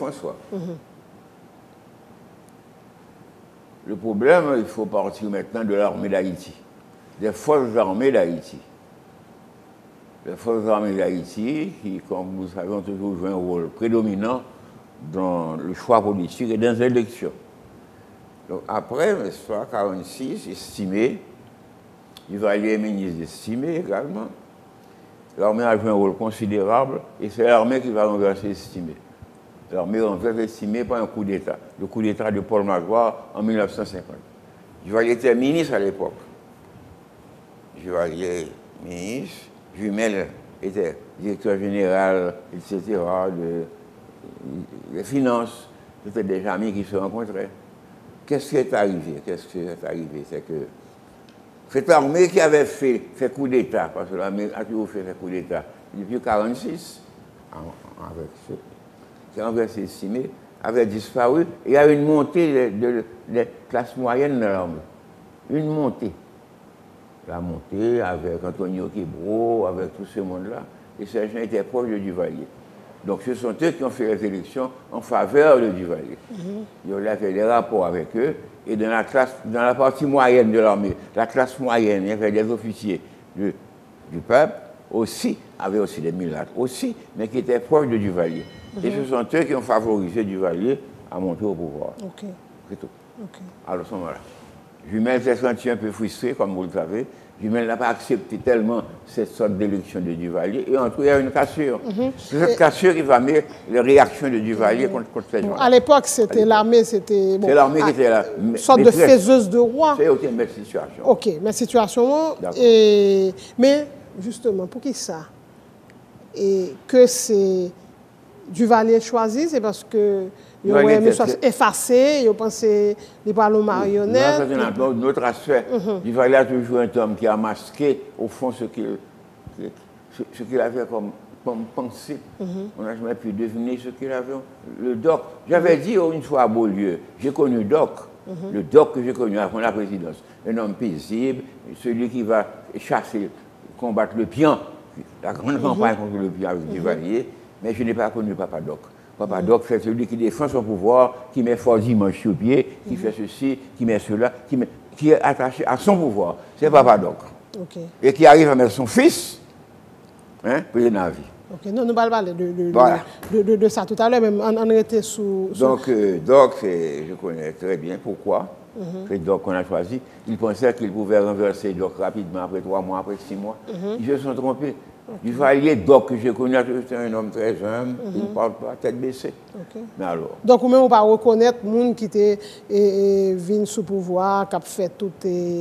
Le problème, il faut partir maintenant de l'armée d'Haïti, des forces armées d'Haïti. Les forces armées d'Haïti, qui, comme vous savez, ont toujours joué un rôle prédominant dans le choix politique et dans les élections. Donc après, l'histoire 1946, estimé, Duvalier est ministre d'Estimé également. L'armée a joué un rôle considérable et c'est l'armée qui va renverser Estimé. L'armée renverse Estimé par un coup d'État, le coup d'État de Paul Magloire en 1950. Duvalier était ministre à l'époque. Duvalier, ministre, Jumel était directeur général, etc., des finances. C'était des amis qui se rencontraient. Qu'est-ce qui est arrivé? C'est que cette armée qui avait fait coup d'État, parce que l'armée a toujours fait coup d'État depuis 1946, avec ceux qui ont renversé Estimé, avait disparu. Il y a une montée des classes moyennes dans l'armée. Une montée. La montée avec Antonio Quebro, avec tout ce monde-là. Et ces gens étaient proches de Duvalier. Donc ce sont eux qui ont fait les élections en faveur de Duvalier. Il y a fait des rapports avec eux. Et dans la partie moyenne de l'armée, la classe moyenne, il y avait des officiers du peuple aussi, avaient aussi des mulâtres aussi, mais qui étaient proches de Duvalier. Et ce sont eux qui ont favorisé Duvalier à monter au pouvoir. C'est tout. Alors, à ce moment-là, Jumel s'est senti un peu frustré, comme vous le savez. Jumel n'a pas accepté tellement cette sorte d'élection de Duvalier. Et entre eux, il y a une cassure. C'est cette cassure qui va mettre les réactions de Duvalier contre ces gens. À l'époque, c'était l'armée, c'était... C'est l'armée qui était là. Une sorte de faiseuse de roi. C'est une belle situation. Ok, mais situation... Mais, justement, pour qui ça? Et que c'est Duvalier choisi, c'est parce que... Ils ont effacé, ils ont pensé les ballons marionnettes. C'est un autre aspect. Duvalier a toujours un homme qui a masqué, au fond, ce qu'il avait comme pensée. On n'a jamais pu deviner ce qu'il avait. Le doc. J'avais dit une fois à Beaulieu, j'ai connu Doc. Le doc que j'ai connu avant la présidence. Un homme paisible, celui qui va chasser, combattre le pion, la grande campagne contre le pillage Duvalier, mais je n'ai pas connu Papa Doc. Papa Doc, c'est celui qui défend son pouvoir, qui met fort dimanche sur pied, qui fait ceci, qui met cela, qui est attaché à son pouvoir. C'est Papa Doc. Et qui arrive à mettre son fils pour les navires. Ok, non, nous allons parler de ça tout à l'heure, même on était sous... Donc, Doc, je connais très bien pourquoi. C'est Doc qu'on a choisi. Il pensait qu'il pouvait renverser Doc rapidement, après 3 mois, après 6 mois. Ils se sont trompés. Duvalier, Doc, que je connais, c'est un homme très humble, il ne parle pas tête baissée. Mais alors... Donc, vous-même, on ne peut pas reconnaître les gens qui étaient venus sous pouvoir, qui ont fait toutes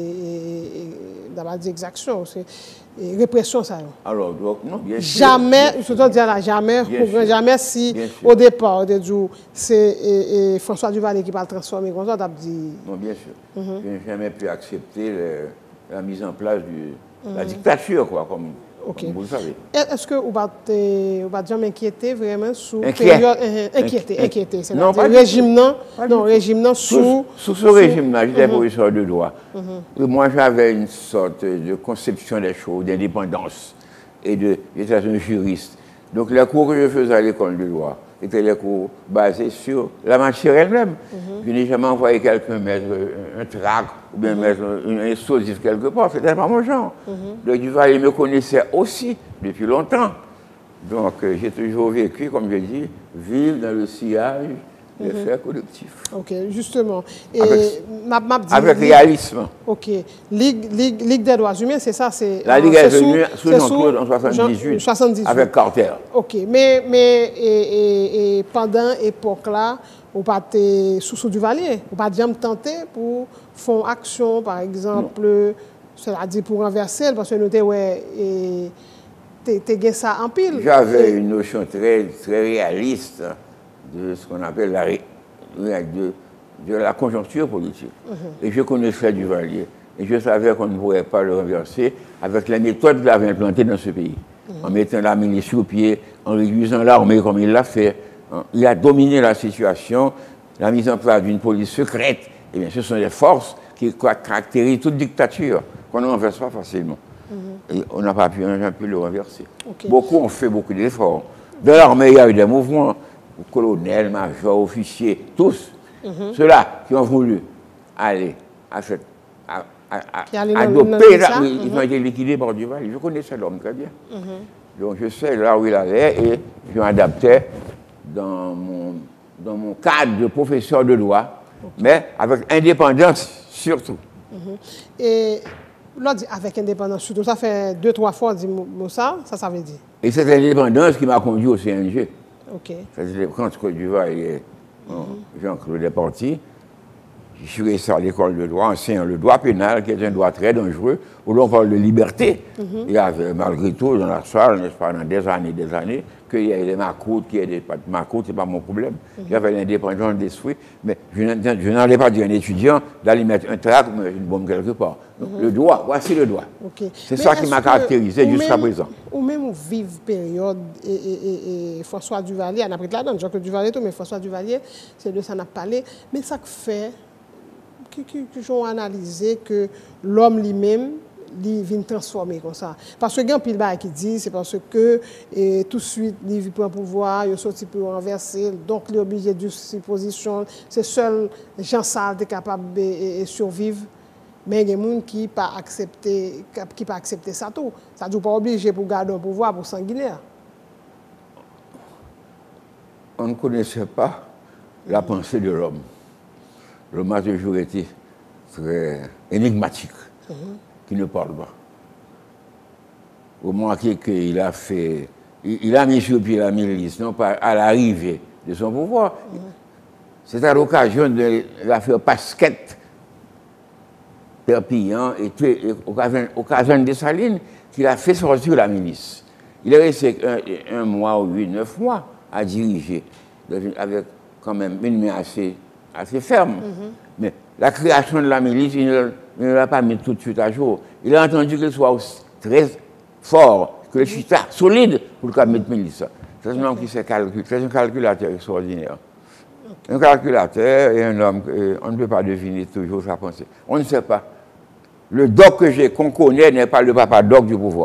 les exactions. Répression, ça. Alors, donc, non, bien sûr. Jamais, je te dis là, jamais si au départ, c'est François Duvalier qui va le transformer comme ça, tu as dit. Non, bien sûr. Je n'ai jamais pu accepter la mise en place de la dictature, quoi, comme vous le savez. Est-ce que vous ne jamais inquiété vraiment sous période. Inquiété. C'est-à-dire régime sous ce régime-là, j'étais professeur de droit. Moi, j'avais une sorte de conception des choses, d'indépendance. J'étais un juriste. Donc, les cours que je faisais à l'école de droit étaient les cours basés sur la matière elle-même. Je n'ai jamais envoyé quelqu'un mettre un trac ou bien mettre un explosif quelque part. Ce n'était pas mon genre. Donc, Duvalier me connaissait aussi depuis longtemps. Donc, j'ai toujours vécu, comme je dis, vivre dans le sillage des faits collectifs. Ok, justement. Et avec réalisme. Ok. Ligue des droits humains, c'est ça? La Ligue est venue sous Jean-Claude en 78, avec Carter. Ok. Mais pendant l'époque-là, vous n'avez pas sous Duvalier. Vous n'avez pas jamais tenté pour faire action, par exemple, c'est-à-dire pour renverser, parce que nous avons ça en pile. J'avais une notion très, très réaliste de ce qu'on appelle de la conjoncture politique. Et je connaissais Duvalier. Et je savais qu'on ne pourrait pas le renverser avec les méthodes qu'il avait implantées dans ce pays. En mettant la milice sur pied, en réduisant l'armée comme il l'a fait. Il a dominé la situation, la mise en place d'une police secrète. Eh bien, ce sont des forces qui caractérisent toute dictature, qu'on ne renverse pas facilement. Et on n'a pas pu le renverser. Beaucoup ont fait beaucoup d'efforts. Dans l'armée, il y a eu des mouvements. Colonels, majors, officiers, tous, ceux-là qui ont voulu aller adopter, ils ont été liquidés par Duvalier. Je connaissais l'homme très bien. Donc je sais là où il allait et je m'adaptais dans mon cadre de professeur de droit, mais avec indépendance surtout. Et là, avec indépendance surtout, ça fait 2-3 fois dit ça veut dire. Et cette indépendance qui m'a conduit au CNG. C'est-à-dire quand Duvalier, Jean-Claude est parti, je suis resté à l'école de droit, enseignant le droit pénal, qui est un droit très dangereux, où l'on parle de liberté. Il y avait malgré tout dans la salle, n'est-ce pas, dans des années, qu'il y ait des macoutes, qu'il y ait des pas de macoutes, ce n'est pas mon problème. J'avais l'indépendance d'esprit, mais je n'allais pas dire à un étudiant d'aller mettre un trac ou une bombe quelque part. Donc, le droit, voici le droit. C'est ça qui m'a caractérisé jusqu'à présent. Ou même vive période, et François Duvalier, on a pris là-dedans, Jean-Claude Duvalier, mais François Duvalier, c'est de ça qu'on a parlé, mais ça fait qui ont analysé que l'homme lui-même, il vient transformer comme ça. Parce que il y a un pile qui dit, c'est parce que tout de suite, il prend pouvoir, il sorti pour renverser, donc il est obligé de se position. C'est seul Jean Sal qui est capable de survivre. Mais il y a des gens qui n'ont pas accepté ça tout. Ça ne doit pas obligé pour garder un pouvoir pour sanguinaire. On ne connaissait pas la pensée de l'homme. L'homme a toujours été très énigmatique, qui ne parle pas. Au moins qu'il a fait, il a mis sur pied la milice, non pas à l'arrivée de son pouvoir. C'est à l'occasion de l'affaire Pasquette, Perpignan et occasion de Dessalines qu'il a fait sortir la milice. Il est resté un mois ou 9 mois à diriger, avec quand même une main assez ferme. Mais la création de la milice, il ne l'a pas mis tout de suite à jour. Il a entendu qu'il soit très fort, que le chita solide pour le mettre milice. C'est un homme qui sait calculer, c'est un calculateur extraordinaire. Un calculateur et un homme, on ne peut pas deviner toujours sa pensée. On ne sait pas. Le doc qu'on connaît n'est pas le papa doc du pouvoir.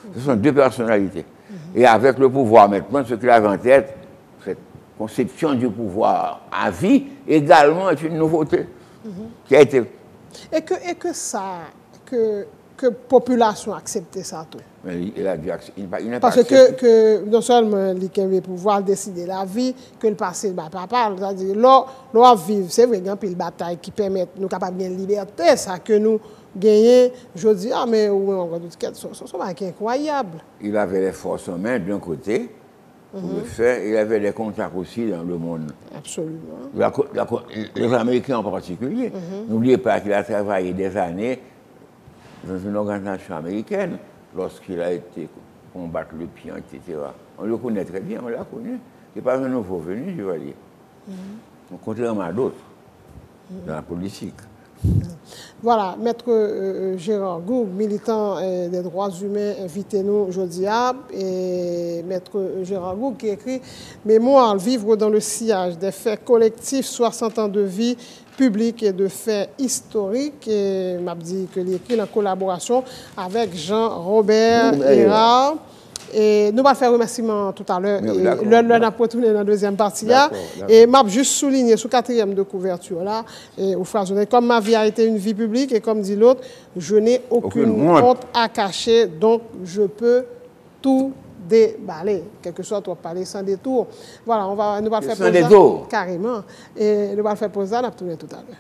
Ce sont deux personnalités. Et avec le pouvoir maintenant, ce qu'il avait en tête, cette conception du pouvoir à vie, également est une nouveauté qui a été... Et que ça, que population accepte ça tout. Mais il a dû accepter. Il n'a pas Parce accepté. que non seulement il a pouvoir décider la vie, que le passé, papa, c'est-à-dire, l'on vivre, c'est vrai, il y a une bataille qui permet nous capables de liberté, ça que nous gagnons, je dis, ah, mais c'est incroyable. Il avait les forces en main d'un côté, pour le faire, il avait des contacts aussi dans le monde. Absolument. Les Américains en particulier. N'oubliez pas qu'il a travaillé des années dans une organisation américaine lorsqu'il a été combattre le pion, etc. On le connaît très bien, on l'a connu. Ce n'est pas un nouveau venu, Duvalier. Contrairement à d'autres dans la politique. Voilà, Maître Gérard Gourgue, militant des droits humains, invitez-nous aujourd'hui. Et Maître Gérard Gourgue qui écrit « Mémoire, vivre dans le sillage des faits collectifs, 60 ans de vie publique et de faits historiques. » Et m'a dit que l'écrit en collaboration avec Jean-Robert Hérard. Et nous allons faire remerciement tout à l'heure. Nous allons retourner dans la deuxième partie. Et je vais juste souligner sur la 4e de couverture là. Et au frère, comme ma vie a été une vie publique, et comme dit l'autre, je n'ai aucune honte à cacher, donc je peux tout déballer. Quelque chose, on va parler sans détour. Voilà, nous allons faire sans détour. Carrément. Et nous allons faire pause là, nous allons retourner tout à l'heure.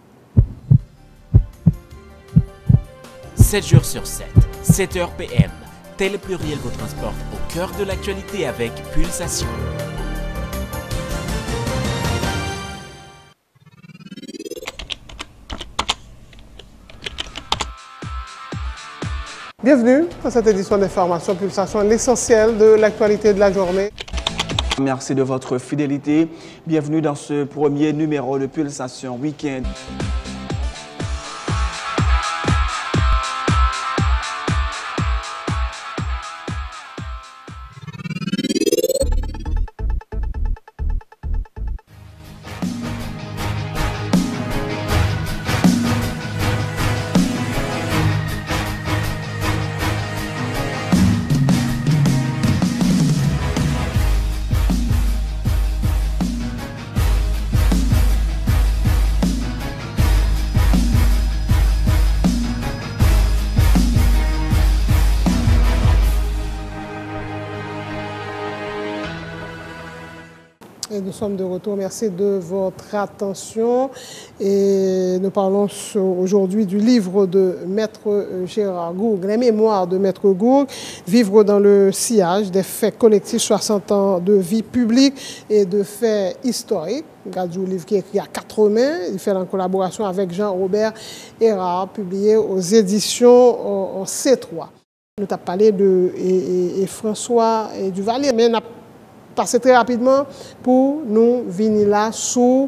7 jours sur 7, 7h PM. Télépluriel vous transporte au cœur de l'actualité avec Pulsation. Bienvenue dans cette édition d'information Pulsation, l'essentiel de l'actualité de la journée. Merci de votre fidélité. Bienvenue dans ce premier numéro de Pulsation Week-end. Et nous sommes de retour. Merci de votre attention. Et nous parlons aujourd'hui du livre de Maître Gérard Gourgue, les mémoires de Maître Gourgue, vivre dans le sillage des faits collectifs, 60 ans de vie publique et de faits historiques. Regardez le livre qui est écrit à 4 mains. Il fait en collaboration avec Jean-Robert Hérard, publié aux éditions en C3. Nous avons parlé de François Duvalier, mais on a passé très rapidement pour nous venir là sous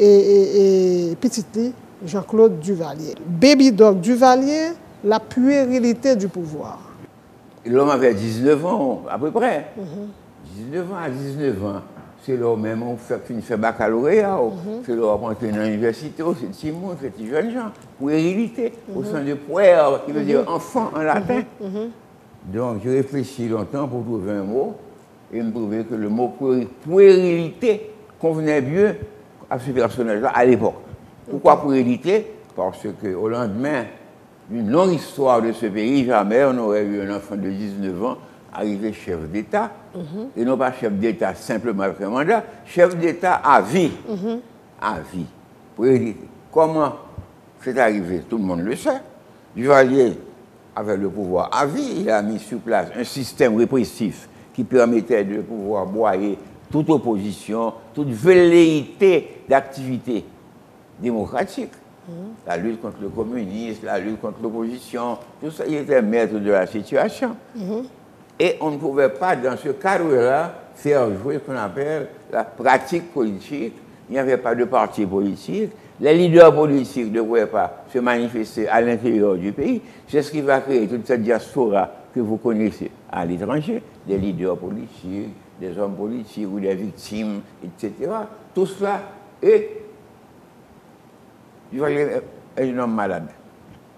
petit Jean-Claude Duvalier. Baby Dog Duvalier, la puérilité du pouvoir. L'homme avait 19 ans, à peu près. 19 ans à 19 ans. C'est là même on fait baccalauréat. C'est là on rentre dans l'université, c'est petit monde, c'est petit jeune gens. Puérilité, au sens de puère, qui veut dire enfant en latin. Donc j'ai réfléchi longtemps pour trouver un mot. Et me trouvait que le mot puérilité convenait mieux à ce personnage-là à l'époque. Pourquoi puérilité? Parce qu'au lendemain d'une longue histoire de ce pays, jamais on aurait eu un enfant de 19 ans arriver chef d'État, et non pas chef d'État simplement avec un mandat, chef d'État à vie. À vie. Puérilité. Comment c'est arrivé? Tout le monde le sait. Duvalier avait le pouvoir à vie, il a mis sur place un système répressif qui permettait de pouvoir broyer toute opposition, toute velléité d'activité démocratique. La lutte contre le communisme, la lutte contre l'opposition, tout ça, il était maître de la situation. Et on ne pouvait pas, dans ce cadre-là, faire jouer ce qu'on appelle la pratique politique. Il n'y avait pas de parti politique. Les leaders politiques ne pouvaient pas se manifester à l'intérieur du pays. C'est ce qui va créer toute cette diaspora que vous connaissez à l'étranger, des leaders politiques, des hommes politiques ou des victimes, etc. Tout cela est un homme malade.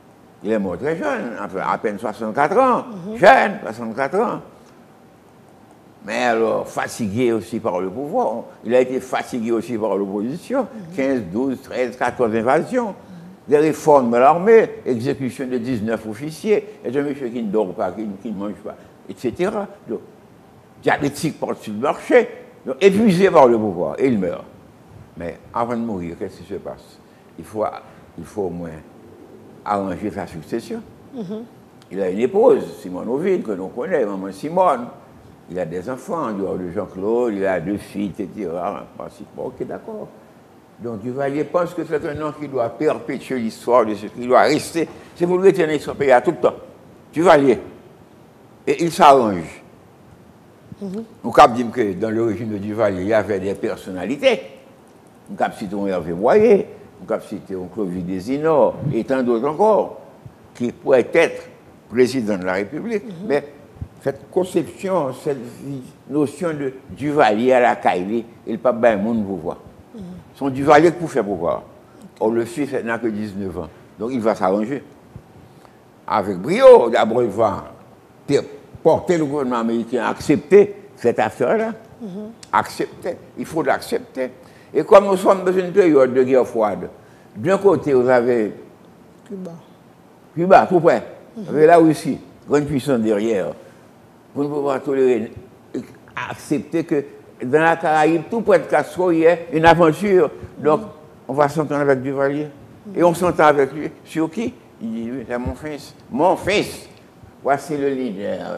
Il est mort très jeune, à peine 64 ans. Jeune, 64 ans. Mais alors, fatigué aussi par le pouvoir. Il a été fatigué aussi par l'opposition. 15, 12, 13, 14 invasions. Des réformes de l'armée, exécution de 19 officiers. Et un monsieur qui ne dort pas, qui ne mange pas, etc. Donc, diabétique par-dessus le marché. Donc, épuisé par le pouvoir. Et il meurt. Mais avant de mourir, qu'est-ce qui se passe? Il faut au moins arranger sa succession. Il a une épouse, Simone Ovide, que l'on connaît, maman Simone. Il a des enfants, en dehors de Jean-Claude, il a 2 filles, etc. Ok, d'accord. Donc Duvalier pense que c'est un nom qui doit perpétuer l'histoire de ce qui doit rester. C'est pour lui éternel son pays à tout le temps. Duvalier. Et il s'arrange. Nous avons dit que dans le régime de Duvalier, il y avait des personnalités. Nous avons cité un Hervé Boyer, nous avons cité un Clovis Desinor, et tant d'autres encore, qui pourraient être président de la République. Mais cette conception, cette notion de Duvalier à la Kaili, il n'y a pas bien de monde pour voir. Son Duvalier pour faire pouvoir. Or, le fils n'a que 19 ans. Donc, il va s'arranger. Avec brio, d'abord, il va porter le gouvernement américain à accepter cette affaire-là. Accepter. Il faut l'accepter. Et comme nous sommes dans une période de guerre froide, d'un côté, vous avez Cuba, tout près. Vous avez la Russie, grande puissance derrière. Vous ne pouvez pas tolérer, accepter que dans la Caraïbe, tout près de Castro, il y a une aventure. Donc, on va s'entendre avec Duvalier. Et on s'entend avec lui. Sur qui? Il dit, oui, c'est mon fils. Mon fils. Voici le leader.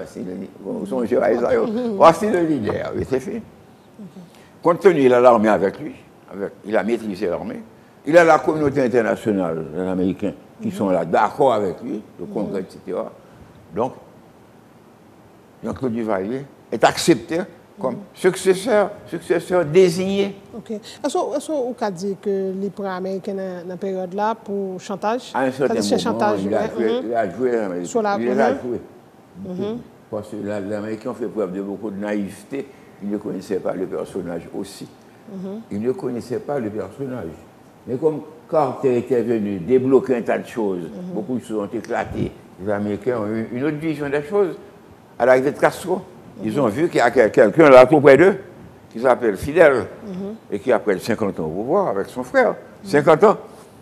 Voici le leader. Oui, c'est fait. Compte tenu, il a l'armée avec lui. Il a maîtrisé l'armée. Il a la communauté internationale, les Américains, qui sont là, d'accord avec lui, le Congrès, etc. Donc, Jean-Claude Duvalier est accepté comme successeur désigné. Ok. Est-ce que vous avez dit que les prêts américains dans la période-là pour chantage? À un certain moment, chantage, il a joué l'Amérique. Il les a joués. Parce que les Américains ont fait preuve de beaucoup de naïveté. Ils ne connaissaient pas le personnage aussi. Ils ne connaissaient pas le personnage. Mais comme Carter était venu débloquer un tas de choses, beaucoup de choses ont éclaté. Les Américains ont eu une autre vision des choses. À l'arrivée de Castro, ils ont vu qu'il y a quelqu'un là tout près d'eux, qui s'appelle Fidel, et qui a près de 50 ans au pouvoir avec son frère. 50 ans.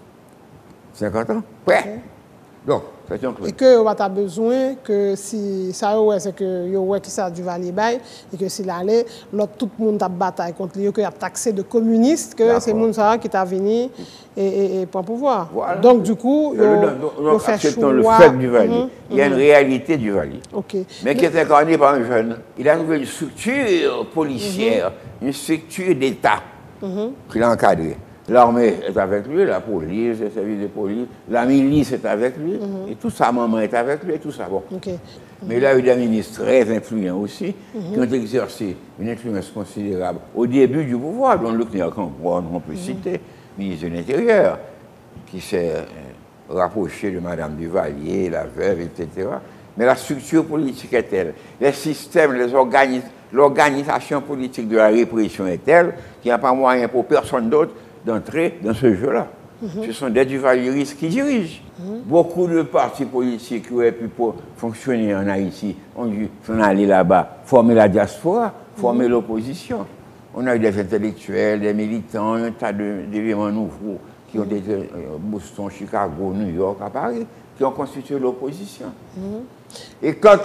50 ans. Ouais. Donc, c'est un truc. Et que vous avez besoin que si ça c'est que vous qui ça Duvalier bail et que s'il allait tout le monde a bataille contre lui que a taxé de communistes que c'est monde ça qui t'a venu et pour pouvoir. Voilà. Donc du coup on fait choix le fait Duvalier. Il y a une réalité Duvalier. Mais qui est incarnée par un jeune. Il a trouvé une structure policière, une structure d'État qu'il a encadrée. L'armée est avec lui, la police, le service de police, la milice est avec lui, et tout ça, maman est avec lui, et tout ça. Bon. Mais il a eu des ministres très influents aussi, qui ont exercé une influence considérable au début du pouvoir, dont le on peut citer, ministre de l'Intérieur, qui s'est rapproché de Mme Duvalier, la veuve, etc. Mais la structure politique est telle, les systèmes, l'organisation politique de la répression est telle qu'il n'y a pas moyen pour personne d'autre d'entrer dans ce jeu-là. Ce sont des duvalieristes qui dirigent. Beaucoup de partis politiques qui auraient pu fonctionner en Haïti ont dû s'en aller là-bas, former la diaspora, former l'opposition. On a eu des intellectuels, des militants, un tas d'éléments nouveaux qui ont été à Boston, Chicago, New York, à Paris, qui ont constitué l'opposition. Et quand,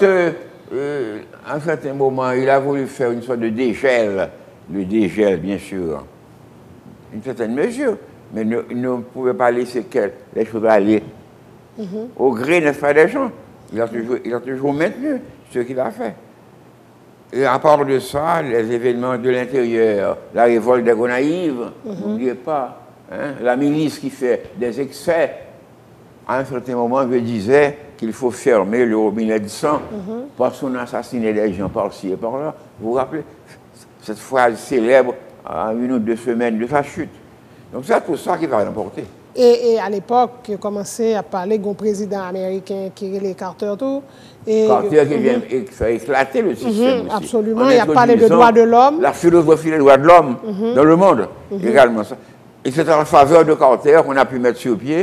à un certain moment, il a voulu faire une sorte de dégel, le dégel, bien sûr, une certaine mesure, mais il ne pouvait pas laisser les choses aller au gré, n'est-ce pas, des gens. Il a toujours maintenu ce qu'il a fait. Et à part de ça, les événements de l'intérieur, la révolte des Gonaïves, n'oubliez pas, hein, la milice qui fait des excès, à un certain moment, je disais qu'il faut fermer le robinet de sang parce qu'on assassinait des gens par-ci et par-là. Vous vous rappelez cette phrase célèbre à 1 ou 2 semaines de sa chute. Donc c'est tout ça qui va l'emporter. Et à l'époque, il a commencé à parler d'un président américain qui est Carter tout. Carter qui vient faire éclater le système aussi. Absolument, il a parlé de droits de l'homme. La philosophie des droits de l'homme dans le monde, également ça. Et c'est en faveur de Carter qu'on a pu mettre sur pied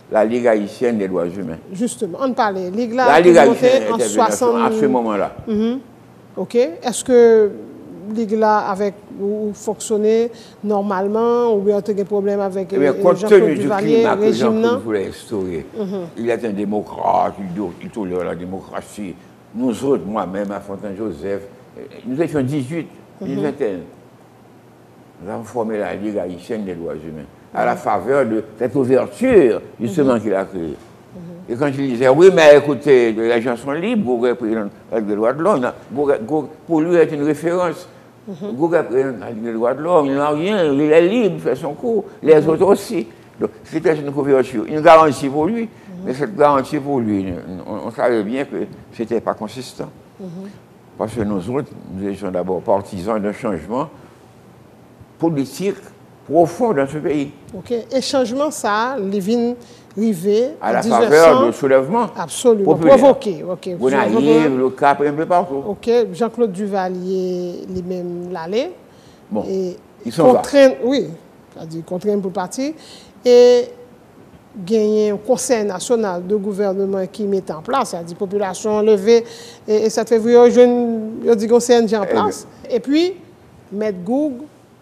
la Ligue haïtienne des droits humains. Justement, on parlait. La Ligue haïtienne en était 60... à ce moment-là. OK. Est-ce que Ligue là avec ou fonctionner normalement ou bien il y a des problèmes avec Jean-Claude Duvalier, que Jean-Claude voulait instaurer. Il est un démocrate, il tolère la démocratie. Nous autres, moi-même, à Fontaine-Joseph, nous étions 18, une vingtaine. Nous avons formé la Ligue haïtienne des droits humains, à la faveur de cette ouverture, justement, qu'il a créée. Et quand il disait, oui, mais écoutez, les gens sont libres, Gouga représente les droits de l'homme. Pour lui, c'est une référence. Gouga représente les droits de l'homme, il n'a rien, il est libre, il fait son cours, les autres aussi. Donc, c'était une couverture, une garantie pour lui, mais cette garantie pour lui, on savait bien que ce n'était pas consistant. Parce que nous autres, nous étions d'abord partisans d'un changement politique profond dans ce pays. OK. Et changement, ça, Lévin Rivet, à la faveur du soulèvement. Absolument. Populaire. Provoqué. OK. Gonaïve, le Cap, un peu partout. OK. Jean-Claude Duvalier, lui-même, l'allait. Bon. Et ils sont contraint, oui, c'est-à-dire contraint pour partir. Et gagner un conseil national de gouvernement qui met en place, c'est-à-dire population levée, et 7 février, je dis qu'on CNJ en place. Et puis, mettre Goug,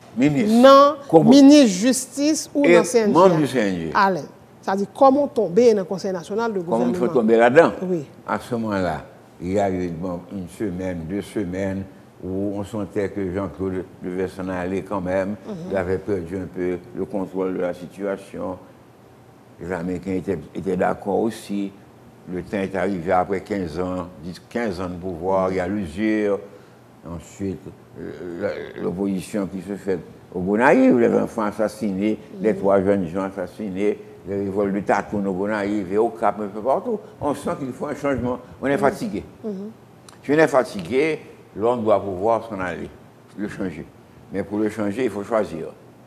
ministre justice ou dans CNJ. Membre du CNJ. Allez. C'est-à-dire comment tomber dans le conseil national de gouvernement. Comment il faut tomber là-dedans. Oui. À ce moment-là, il y a eu une semaine, 2 semaines, où on sentait que Jean-Claude devait s'en aller quand même. Il avait perdu un peu le contrôle de la situation. Les Américains étaient d'accord aussi. Le temps est arrivé après 15 ans, 15 ans de pouvoir, il y a l'usure. Ensuite, l'opposition qui se fait au Gonaïve, les enfants assassinés, les 3 jeunes gens assassinés, les révoltes de Tatoune au Gonaïve et au Cap, un peu partout. On sent qu'il faut un changement. On est fatigué. Si on est fatigué, l'homme doit pouvoir s'en aller, le changer. Mais pour le changer, il faut choisir.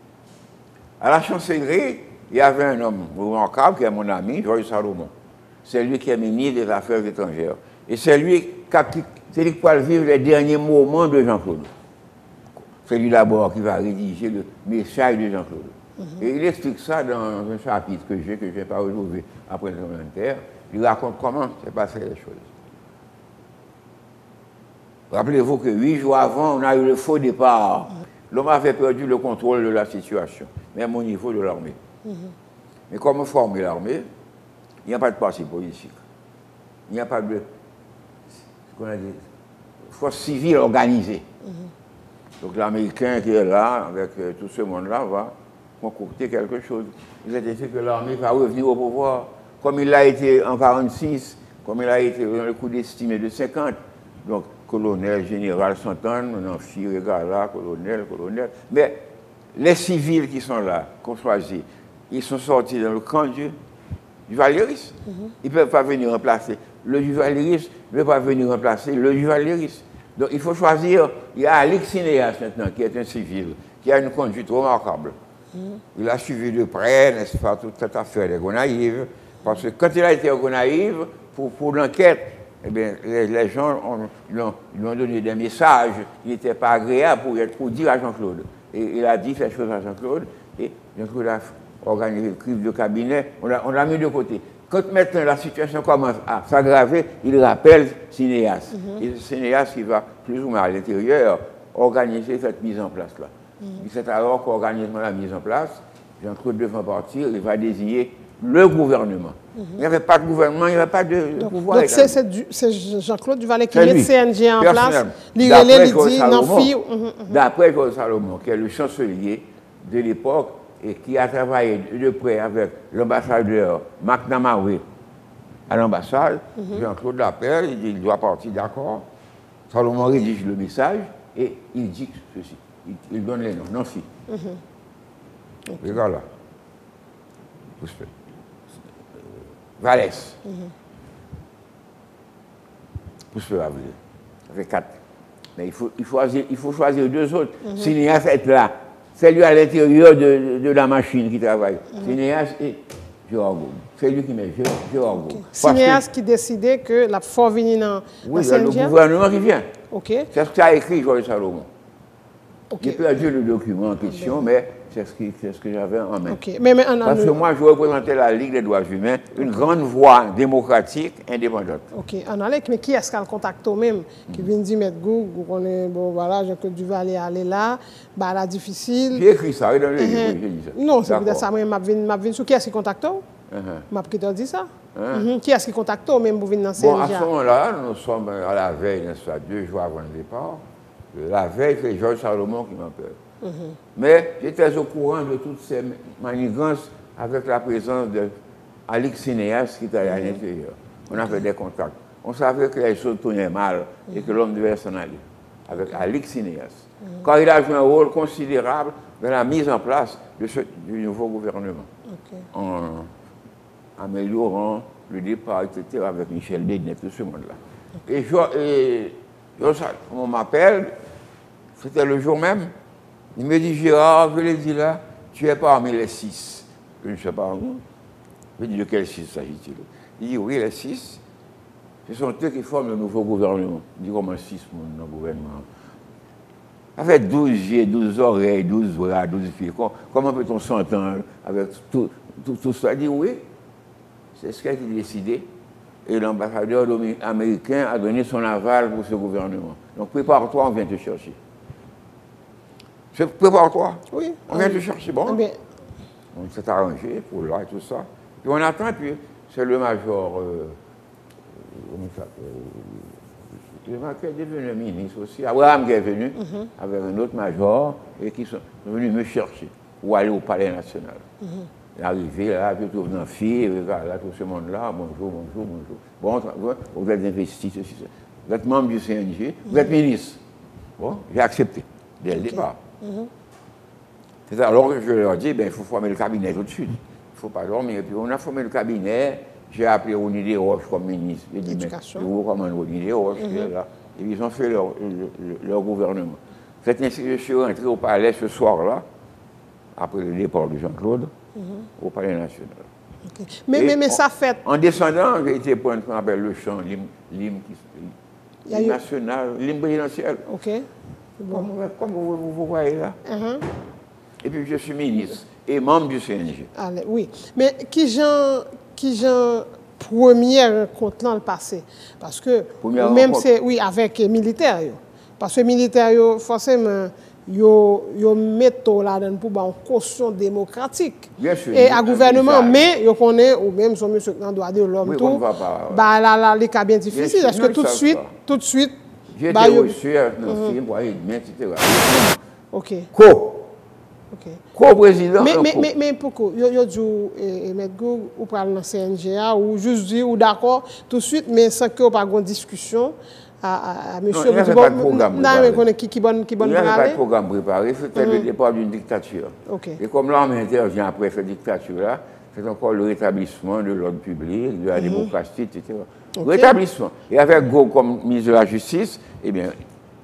À la chancellerie, il y avait un homme remarquable qui est mon ami, Georges Salomon. C'est lui qui est ministre des Affaires étrangères. Et c'est lui qui va vivre les derniers moments de Jean-Claude. C'est lui d'abord qui va rédiger le message de Jean-Claude. Et il explique ça dans un chapitre que je n'ai pas retrouvé après le commentaire. Il raconte comment s'est passé les choses. Rappelez-vous que 8 jours avant, on a eu le faux départ. L'homme avait perdu le contrôle de la situation, même au niveau de l'armée. Mais comment former l'armée? Il n'y a pas de parti politique. Il n'y a pas de force civile organisée. Donc l'Américain qui est là, avec tout ce monde-là, va concocter quelque chose. Il est dit que l'armée va revenir au pouvoir, comme il l'a été en 1946, comme il a été dans le coup d'estimé de 50. Donc, colonel, général, Santane, on en fit Regala, colonel. Mais les civils qui sont là, qu'on choisit, ils sont sortis dans le camp du Valieris. Ils ne peuvent pas venir remplacer le Valieris, ne peut pas venir remplacer le Valieris. Donc il faut choisir. Il y a Alix Sinéas maintenant, qui est un civil, qui a une conduite remarquable. Il a suivi de près, n'est-ce pas, toute cette affaire des Gonaïves. Parce que quand il a été au Gonaïve, pour l'enquête, eh bien, les gens lui ont donné des messages qui n'étaient pas agréables pour dire à Jean-Claude. Et il a dit ces choses à Jean-Claude, et Jean-Claude a organisé le crise de cabinet, on l'a mis de côté. Quand maintenant la situation commence à s'aggraver, il rappelle Sinéas. Et Sinéas qui va plus ou moins à l'intérieur organiser cette mise en place-là. C'est alors qu'organise la mise en place, Jean-Claude devant partir, il va désigner le gouvernement. Il n'y avait pas de gouvernement, il n'y avait pas de pouvoir. Donc c'est Jean-Claude Duvalier qui met le CNJ en place. D'après Georges Salomon, qui est le chancelier de l'époque et qui a travaillé de près avec l'ambassadeur McNamara à l'ambassade, Jean-Claude l'appelle, il dit qu'il doit partir, d'accord. Salomon rédige le message et il dit ceci. Il donne les noms. Nancy. Regarde là. Valès. Pousse-le à venir. Ça fait 4. Mais il faut choisir 2 autres. Sinéas est là. C'est lui à l'intérieur de la machine qui travaille. Sinéas et Gérard Gould. C'est lui qui met Gérard Gould. Sinéas qui décidait que la faut venir dans oui, c'est le gouvernement qui vient. Okay. C'est ce qu'a écrit Georges Salomon. J'ai perdu le document en question, mais c'est ce que j'avais en main. OK. Parce que moi, je représentais la Ligue des droits humains, une grande voix démocratique, indépendante. OK. Mais qui est-ce qu'elle contacte même? Qui vient dire, M. Goug, on est, bon, voilà, Jean-Claude Duvalier aller là, bah, là, difficile. J'ai écrit ça, dans le livre, j'ai dit ça. Non, c'est peut-être ça, moi, je viens sur qui est-ce qui contacte? Je vais dit ça. Qui est-ce qui contacte même pour venir dans CNJ? Bon, à ce moment-là, nous sommes à la veille, n'est-ce pas, 2 jours avant le départ. La veille, c'est Georges Salomon qui m'appelle. Mais j'étais au courant de toutes ces manigances avec la présence d'Alix Cinéas qui était à l'intérieur. On avait des contacts. On savait que les choses tournaient mal et que l'homme devait s'en aller. Avec Alix Cinéas. Quand il a joué un rôle considérable dans la mise en place du nouveau gouvernement. En améliorant le départ, etc., avec Michel Dédé, tout ce monde-là. Et on m'appelle, c'était le jour même, il me dit, Gérard, je l'ai dit là, tu es parmi les 6. Je ne sais pas où. Je dis, de quel 6 s'agit-il? Il dit, oui, les 6, ce sont eux qui forment le nouveau gouvernement. Je dis, comment 6, mon gouvernement? Avec 12 yeux, 12 oreilles, 12 bras, 12 pieds, comment peut-on s'entendre avec tout ça? Il dit, oui, c'est ce qui a été décidé. Et l'ambassadeur américain a donné son aval pour ce gouvernement. Donc prépare-toi, on vient te chercher. Prépare-toi. Oui. On vient te chercher. Bon. On s'est arrangé pour là et tout ça. Puis on attend, et puis c'est le major. Le major qui est devenu ministre aussi. Abraham qui est venu avec un autre major et qui sont venus me chercher pour aller au Palais national. Arrivé là, puis tout dans fille, là, tout ce monde-là, bonjour. Bon, vous êtes investi, ceci, ça. Vous êtes membre du CNJ, vous êtes ministre. Bon, j'ai accepté, dès le départ. C'est alors que je leur dis, ben, il faut former le cabinet tout de suite. Il ne faut pas dormir. Et puis on a formé le cabinet, j'ai appelé Ronny Desroches comme ministre. J'ai dit, mais vous commandez Ronny Desroches, là. Et ils ont fait leur gouvernement. C'est ainsi que je suis rentré au palais ce soir-là, après le départ de Jean-Claude, au Palais national. Mais ça fait... En descendant, j'ai été pour ce qu'on appelle le chant, l'hymne national, l'hymne présidentiel. OK. Bon. Comme vous voyez là. Et puis je suis ministre et membre du CNJ. Allez, oui. Mais qui j'ai première rencontre dans le passé? Parce que même c'est avec les militaires. Parce que les militaires, forcément, ils mettent là-dedans pour une caution démocratique. Bien sûr. Et à gouvernement, mais ils connaissent, ou même, sont monsieur qui doit dire l'homme tout. Bah là, les cas bien difficiles. Est-ce que tout de suite. J'ai été reçu avec un film pour aller demain, etc. OK. Co-président. Mais pourquoi? Yo dit, M. Goug, ou parle dans CNGA, ou juste dit, ou d'accord, tout de suite, mais sans qu'il n'y ait pas de discussion. Monsieur, il n'y avait pas de programme préparé. Qui il n'y avait pas de programme préparé, c'était le départ d'une dictature. Et comme l'armée intervient après cette dictature-là, c'est encore le rétablissement de l'ordre public, de la démocratie, etc. Le rétablissement. Et avec Go comme ministre de la Justice, eh bien,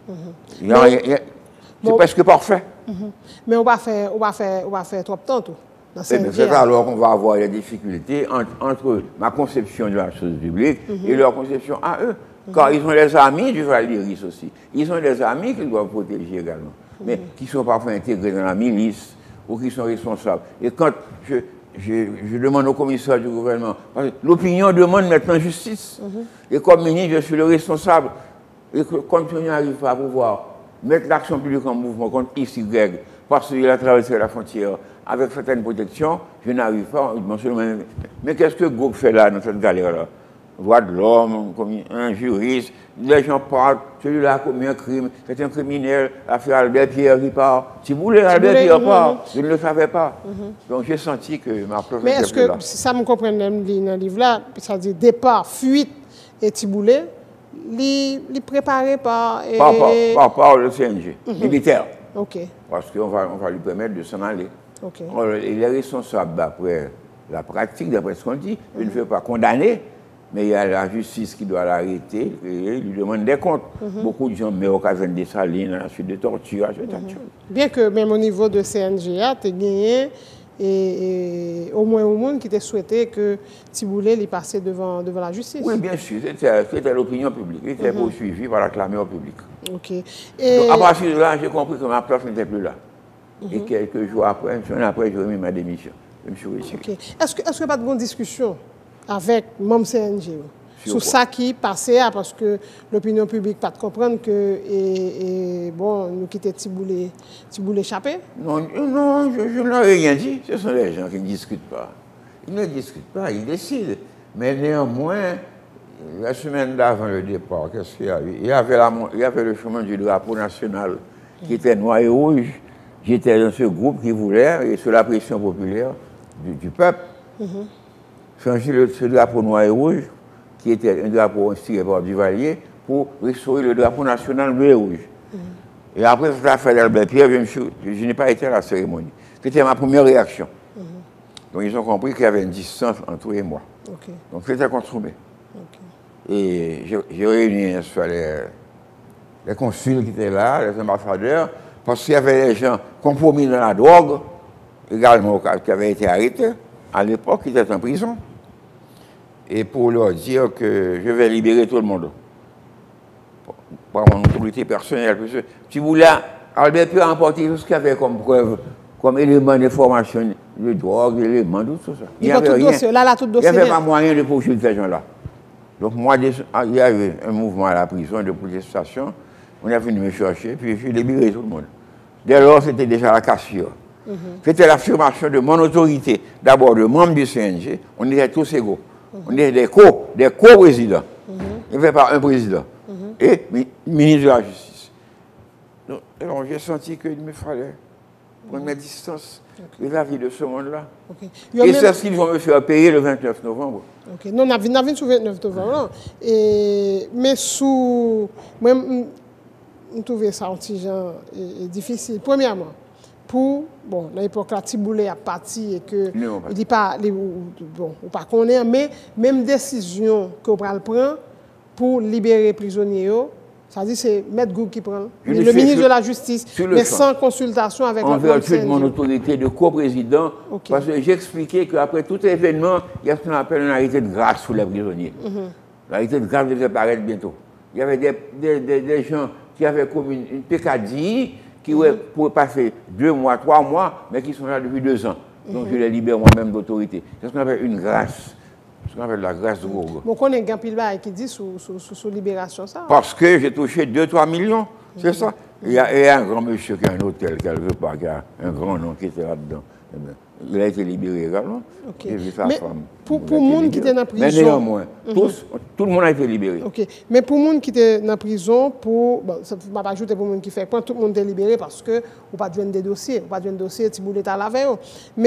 c'est presque parfait. Mais on va faire trop de temps, tout. C'est alors qu'on va avoir des difficultés entre ma conception de la chose publique et leur conception à eux. Car ils ont des amis du Val-d'Iris aussi. Ils ont des amis qu'ils doivent protéger également. Mais qui sont parfois intégrés dans la milice ou qui sont responsables. Et quand je demande au commissaire du gouvernement, l'opinion demande maintenant justice. Et comme ministre, je suis le responsable. Et quand on n'arrive pas à pouvoir mettre l'action publique en mouvement contre X, Y, parce qu'il a traversé la frontière avec certaines protections, je n'arrive pas. Mais qu'est-ce que Goug fait là, dans cette galère-là? Droit de l'homme, un juriste, les gens parlent, celui-là a commis un crime, c'est un criminel, l'affaire Albert Pierre qui part. Si vous voulez, Albert Pierre part, je ne le savais pas. Donc j'ai senti que ma preuve était là. Mais est-ce que, si ça me comprend dans le livre-là, ça dit départ, fuite et Tiboulé, les préparé par... Par le CNG, militaire. OK. Parce qu'on va lui permettre de s'en aller. OK. Il est responsable d'après la pratique, d'après ce qu'on dit, il ne fait pas condamner. Mais il y a la justice qui doit l'arrêter et lui demande des comptes. Beaucoup de gens meurent au caserne des Salines, à la suite de tortures, Bien que même au niveau de CNGA, tu as gagné et au moins au monde qui t'a souhaité que Tiboulé lui passe devant la justice. Oui, bien sûr, c'était l'opinion publique. Il était poursuivi par la clameur publique. OK. Donc, à partir de là, j'ai compris que ma place n'était plus là. Et quelques jours après, une semaine après, j'ai remis ma démission. Je me suis retiré. Okay. Est-ce qu'il n'y a pas de bonne discussion avec le CNG sur ça qui passait, parce que l'opinion publique pas de comprendre que bon, nous quitter Tiboulé échappé? Non, je ne leur ai rien dit. Ce sont les gens qui ne discutent pas. Ils ne discutent pas, ils décident. Mais néanmoins, la semaine d'avant le départ, qu'est-ce qu'il y a eu? Il y avait le chemin du drapeau national qui était noir et rouge. J'étais dans ce groupe qui voulait, et sous la pression populaire du peuple, changer ce drapeau noir et rouge, qui était un drapeau inspiré par Duvalier, pour restaurer le drapeau national bleu et rouge. Et après cette affaire d'Albert Pierre, je n'ai pas été à la cérémonie. C'était ma première réaction. Donc ils ont compris qu'il y avait une distance entre eux et moi. Donc c'était consommé. Et j'ai réuni les consuls qui étaient là, les ambassadeurs, parce qu'il y avait des gens compromis dans la drogue, également qui avaient été arrêtés à l'époque, qui étaient en prison. Et pour leur dire que je vais libérer tout le monde. Par mon autorité personnelle. Si vous voulez, Albert Pierre a emporté tout ce qu'il y avait comme preuve, comme élément d'information de drogue, éléments, tout ça. Il n'y avait rien. Il n'y avait pas moyen de poursuivre ces gens-là. Donc moi, il y a eu un mouvement à la prison de protestation. On est venu me chercher, puis j'ai libéré tout le monde. Dès lors, c'était déjà la cassure. C'était l'affirmation de mon autorité, d'abord de membre du CNG. On était tous égaux. On était des co-présidents. Il n'y avait pas un président. Et ministre de la Justice. Donc, j'ai senti qu'il me fallait prendre mes distances de la vie de ce monde-là. Et c'est ce qu'ils vont me faire payer le 29 novembre. Non, on a vu sur le 29 novembre. Mais sous... Moi, je trouvais ça un petit genre difficile. Premièrement, pour, bon, à l'époque, la Tiboulé a parti et que il dit pas, bon, ou pas qu'on est, mais même décision qu'on prend pour libérer les prisonniers, ça dit c'est Maître Goug qui prend, le ministre de la Justice, mais sans consultation avec en vertu de mon autorité de co-président, parce que j'ai expliqué qu'après tout événement, il y a ce qu'on appelle une arrêté de grâce sur les prisonniers. L'arrêté de grâce devait paraître bientôt. Il y avait des gens qui avaient commis une pécadille, qui pourraient passer 2 mois, 3 mois, mais qui sont là depuis 2 ans. Donc je les libère moi-même d'autorité. C'est ce qu'on appelle une grâce. Ce qu'on appelle la grâce de Gourou. Bon, on a un grand pile qui dit sous libération ça. Parce que j'ai touché 2-3 millions, c'est ça. Il y a un grand monsieur qui a un hôtel quelque part, qui a un grand nom qui était là-dedans. Il a été libéré également. J'ai vu sa femme. Pour le monde qui était dans la prison. Mais néanmoins, tout le monde a été libéré. Mais pour le monde qui était dans la prison, bon, ça ne va pas ajouter pour le monde qui fait point, tout le monde est libéré parce que vous pas besoin de dossiers. Vous pas besoin de dossiers, Tiboulé est à la veille.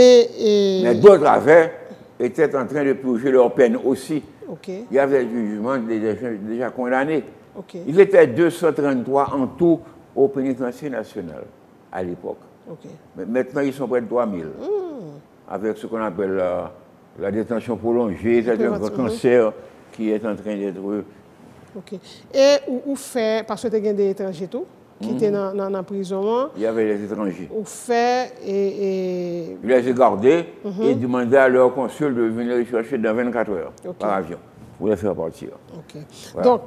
Mais d'autres avaient étaient en train de purger leur peine aussi. Il y avait des jugements déjà condamnés. Ils étaient 233 en tout au pénitencier national à l'époque. Mais maintenant, ils sont près de 3000. Avec ce qu'on appelle la détention prolongée, c'est un cancer qui est en train d'être... Et où fait, parce que tu as des étrangers tout, qui étaient dans la prison. Il y avait les étrangers. Où fait et... Je les ai gardés et demandé à leur consul de venir les chercher dans 24 heures par avion pour les faire partir. Voilà. Donc,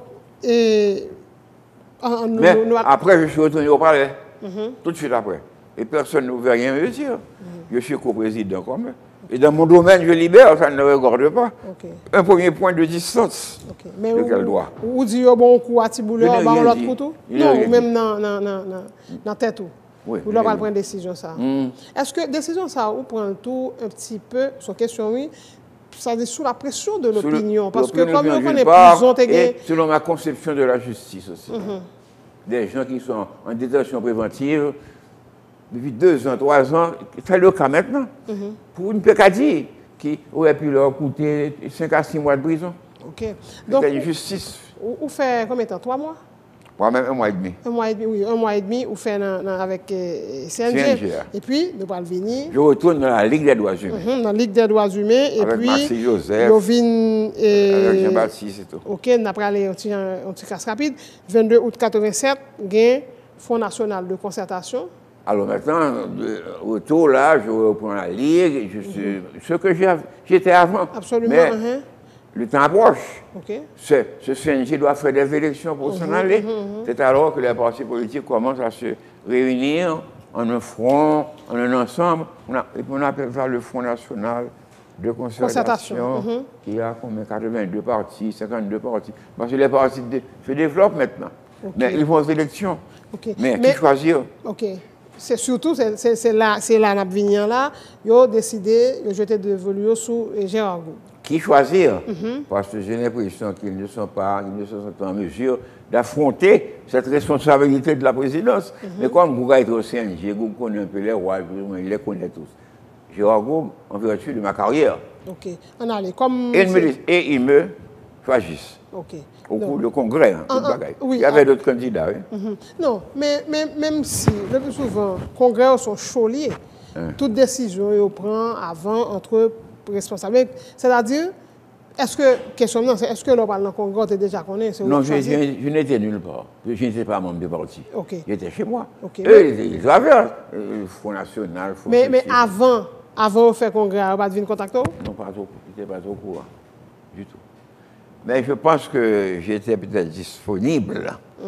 mais après, je suis retourné au palais, tout de suite après. Et personne ne pouvait rien me dire. Je suis co-président comme eux. Et dans mon domaine, je libère, ça ne le regarde pas. Un premier point de distance. Mais où dit bon coup à Tiboulé, on l'autre couteau? Non, ou même dans la tête. Oui. Vous leur prendre une décision ça. Est-ce que décision ça, vous prenez tout un petit peu, sur question oui, ça dit sous la pression de l'opinion? Parce que comme on connaît prison, et selon ma conception de la justice aussi. Des gens qui sont en détention préventive, depuis 2 ans, 3 ans, c'est le cas maintenant, pour une pécadille qui aurait pu leur coûter 5 à 6 mois de prison. Donc, c'est une justice. Vous faites combien de temps? 3 mois? Moi-même, 1 mois et demi. 1 mois et demi, oui. 1 mois et demi, vous faites avec CNG. Et puis, nous allons venir. Je retourne dans la Ligue des droits humains. Dans la Ligue des droits humains. Et avec puis, Marcy Joseph. Avec Jean-Baptiste et tout. On a parlé un petit casse rapide. 22 août 87, gain Fonds national de concertation. Alors maintenant, autour là, je reprends la Ligue, ce que j'étais avant. Absolument. Mais le temps approche. Ce CNG doit faire des élections pour s'en aller. C'est alors que les partis politiques commencent à se réunir en un front, en un ensemble. On appelle ça le Front national de concertation. Il y a combien? 82 partis, 52 partis. Parce que les partis se développent maintenant. Okay. Mais ils vont aux élections. Okay. Mais qui choisir? OK. C'est surtout, c'est là, là, ils ont décidé de jeter de volume sous Gérard Goug. Qui choisir? Parce que j'ai l'impression qu'ils ne sont pas en mesure d'affronter cette responsabilité de la présidence. Mais comme Goug a été au CNG, Goug connaît un peu les rois, il les connaît tous. Gérard Goug, en vertu de ma carrière. OK. On allait comme... Et ils me choisissent. OK. Au cours du congrès, oui, il y avait d'autres candidats. Oui. Non, mais même si, le plus souvent, les congrès sont chauds, toute décision qu'on prend avant entre responsables. C'est-à-dire, est-ce que l'on parle dans le congrès, tu déjà connais? Non, je n'étais nulle part. Je n'étais pas membre du parti. Okay. J'étais chez moi. Okay. Ils avaient le Front national. Mais avant de faire le congrès, on va venir contacter? Non, pas trop. Je n'étais pas au courant. Du tout. Mais je pense que j'étais peut-être disponible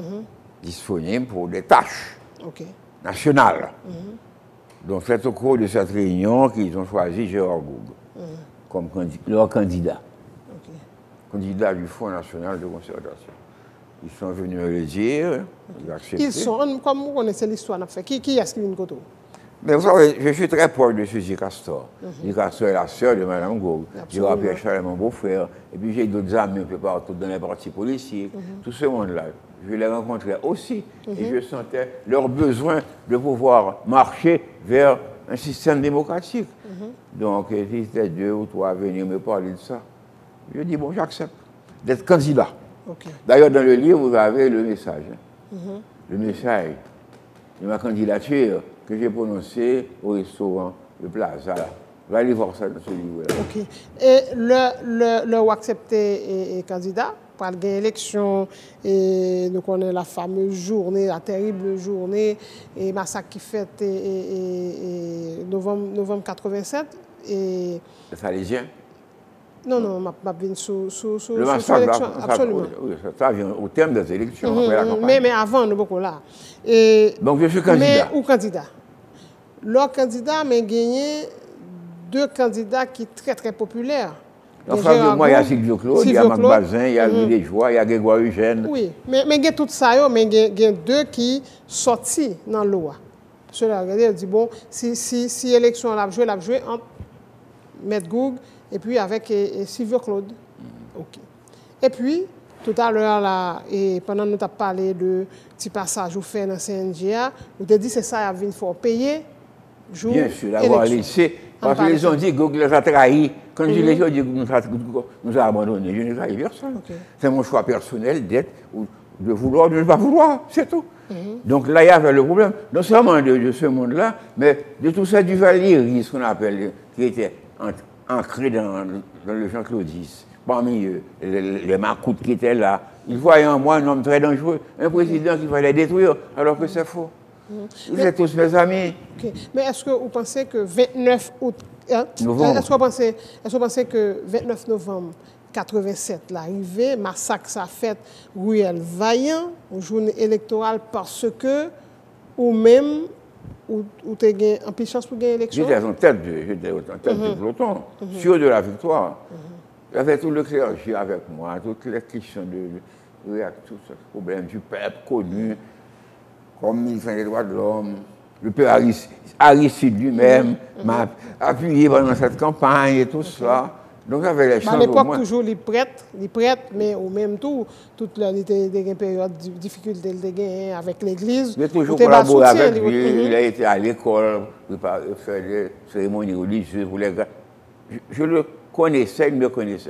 pour des tâches nationales. Donc c'est au cours de cette réunion qu'ils ont choisi Gérard Goug comme leur candidat. Candidat du Front national de concertation. Ils sont venus me le dire, ils ont accepté. Ils sont, comme vous connaissez l'histoire, qui est-ce qui vient de côté? Mais vous savez, je suis très proche de Suzy Castor. Suzy Castor est la sœur de Mme Goug. Gérard Pierre Charles est mon beau-frère. Et puis j'ai d'autres amis un peu partout dans les partis politiques. Tout ce monde-là, je les rencontrais aussi. Et je sentais leur besoin de pouvoir marcher vers un système démocratique. Donc, il était 2 ou 3 à venir me parler de ça. Je dis, bon, j'accepte d'être candidat. D'ailleurs, dans le livre, vous avez le message. Le message de ma candidature que j'ai prononcé au restaurant Le Plaza. Vous allez voir ça dans ce livre-là. OK. Et le accepté candidat, par l'élection, et nous connaissons la fameuse journée, la terrible journée, et massacre qui fait novembre 87. Et... Les Salésiens? Non, ma vient sous le massacre, l'élection, absolument. Ça vient au terme des élections, après la campagne. Mais avant, nous beaucoup là. Et, donc je suis candidat. Mais où candidat? Leur candidat m'a gagné 2 candidats qui sont très populaires. Enfin, moi, il y a Sylvio Claude, il y a Marc Bazin, il y a Louis Desjoie, il y a Grégoire Eugène. Oui, mais il y a tout ça, mais il y a 2 qui sont sortis dans la loi. Cela, regardez, dit, bon, si l'élection a joué entre Maître Goug et puis avec Sylvio Claude. OK. Et puis, tout à l'heure, là, et pendant que nous avons parlé de petit passage au fait dans le CNGA, nous avons dit que c'est ça qu'il faut payer. Bien sûr, d'avoir laissé. Parce qu'ils ont dit que Goug les a trahis. Quand je les ai dit que nous a abandonnés, je n'ai trahi personne. C'est mon choix personnel d'être ou de vouloir, de ne pas vouloir, c'est tout. Donc là, il y avait le problème, non seulement de ce monde-là, mais de tout ça du Valéry, ce qu'on appelle, qui était ancré dans le Jean-Claudisme. Parmi eux, les Macoutes qui étaient là, ils voyaient en moi un homme très dangereux, un président qu'il fallait détruire, alors que c'est faux. Vous êtes tous mes amis. Okay. Mais est-ce que vous pensez que 29 août, est-ce que vous pensez que 29 novembre 87, l'arrivée, massacre ça fait Ruel Vaillant, une journée électorale parce que, ou même, ou tu as une chance pour gagner l'élection? J'étais en tête du peloton, sûr de la victoire. J'avais tout le clergé avec moi, toutes les questions de tous ces problèmes du peuple connu, comme ministre des droits de l'homme. Le père Aristide lui-même m'a appuyé pendant cette campagne et tout ça. Donc j'avais les chances. À l'époque, toujours les prêtres, mais au même temps, toute la période de difficulté avec l'Église. J'ai toujours collaboré avec lui. Il a été à l'école, faire des cérémonies religieuses pour les gars. Je le connaissais, il me connaissait.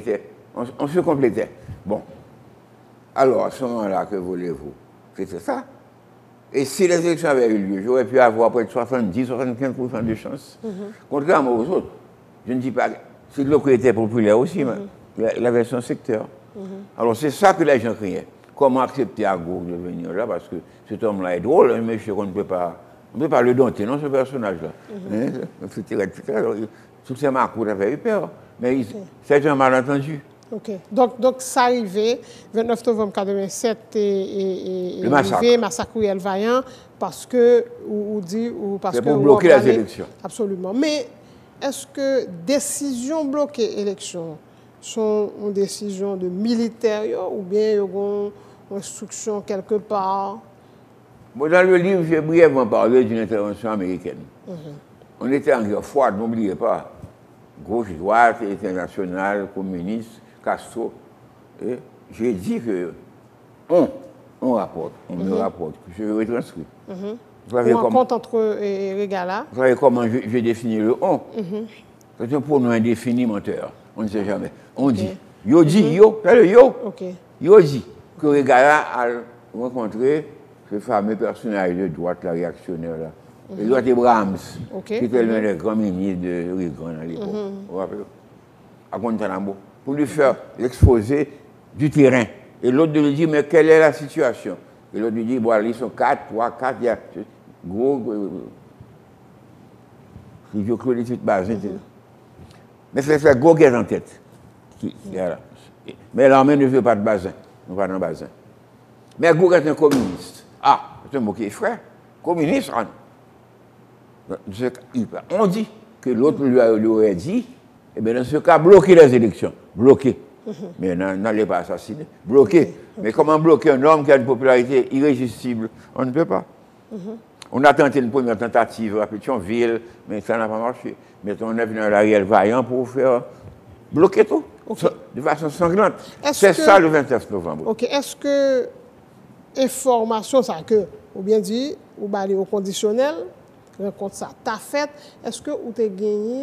On se complétait. Bon. Alors, à ce moment-là, que voulez-vous? C'était ça. Et si les élections avaient eu lieu, j'aurais pu avoir près de 70-75% de chance. Contrairement aux autres. Je ne dis pas. C'est de l'autre qui était populaire aussi, mais il avait son secteur. Alors c'est ça que les gens criaient. Comment accepter à Goug de venir là? Parce que cet homme-là est drôle, un monsieur qu'on ne peut pas le dompter, non, ce personnage-là. Mhm. Tous ces Macoutes avaient eu peur. Mais c'est un malentendu. OK. Donc ça arrivait, 29 novembre 87, et le massacre. Arrivé, massacre El Vaillant, parce que, c'est pour bloquer les élections. Absolument. Mais est-ce que décision bloquer élections sont une décision de militaires ou bien il y a une instruction quelque part? Bon, dans le livre, j'ai brièvement parlé d'une intervention américaine. On était en guerre froide, n'oubliez pas. Gauche, droite, internationale, communiste, Castro. Et j'ai dit que on rapporte, on me rapporte, que je retranscris. On rencontre entre Regala. Vous savez comment j'ai défini le on? C'est un pronom indéfini menteur. On ne sait jamais. On dit. Yo dit, yo, c'est le yo. Yo dit que Regala a rencontré ce fameux personnage de droite, la réactionnaire là. Edouard Abrams, qui était l'un des grands ministres de Reagan à l'époque. Vous vous rappelez? À Guantanamo. Pour lui faire l'exposé du terrain. Et l'autre lui dit, mais quelle est la situation? Et l'autre lui dit, bon, ils sont 4, 3, 4, il y a gros. Je crois les petites bases. Mais c'est gros qui est en tête. Mais l'armée ne veut pas de basin. Nous pas dans basin. Mais Gou est un communiste. Ah, c'est un mot qui est frère. Communiste, on dit que l'autre lui aurait dit, eh bien dans ce cas, bloquer les élections. Bloquer. Mais n'allez pas assassiner. Bloquer. Mais comment bloquer un homme qui a une popularité irrésistible? On ne peut pas. On a tenté une première tentative à Pétionville, mais ça n'a pas marché. Mais on est venu à l'Ariel Vaillant pour faire bloquer tout, de façon sanglante. C'est ça le 29 novembre. OK. Est-ce que information, ça que, ou bien dit, ou aller au conditionnel, rencontre ça, t'as fait, est-ce que vous avez gagné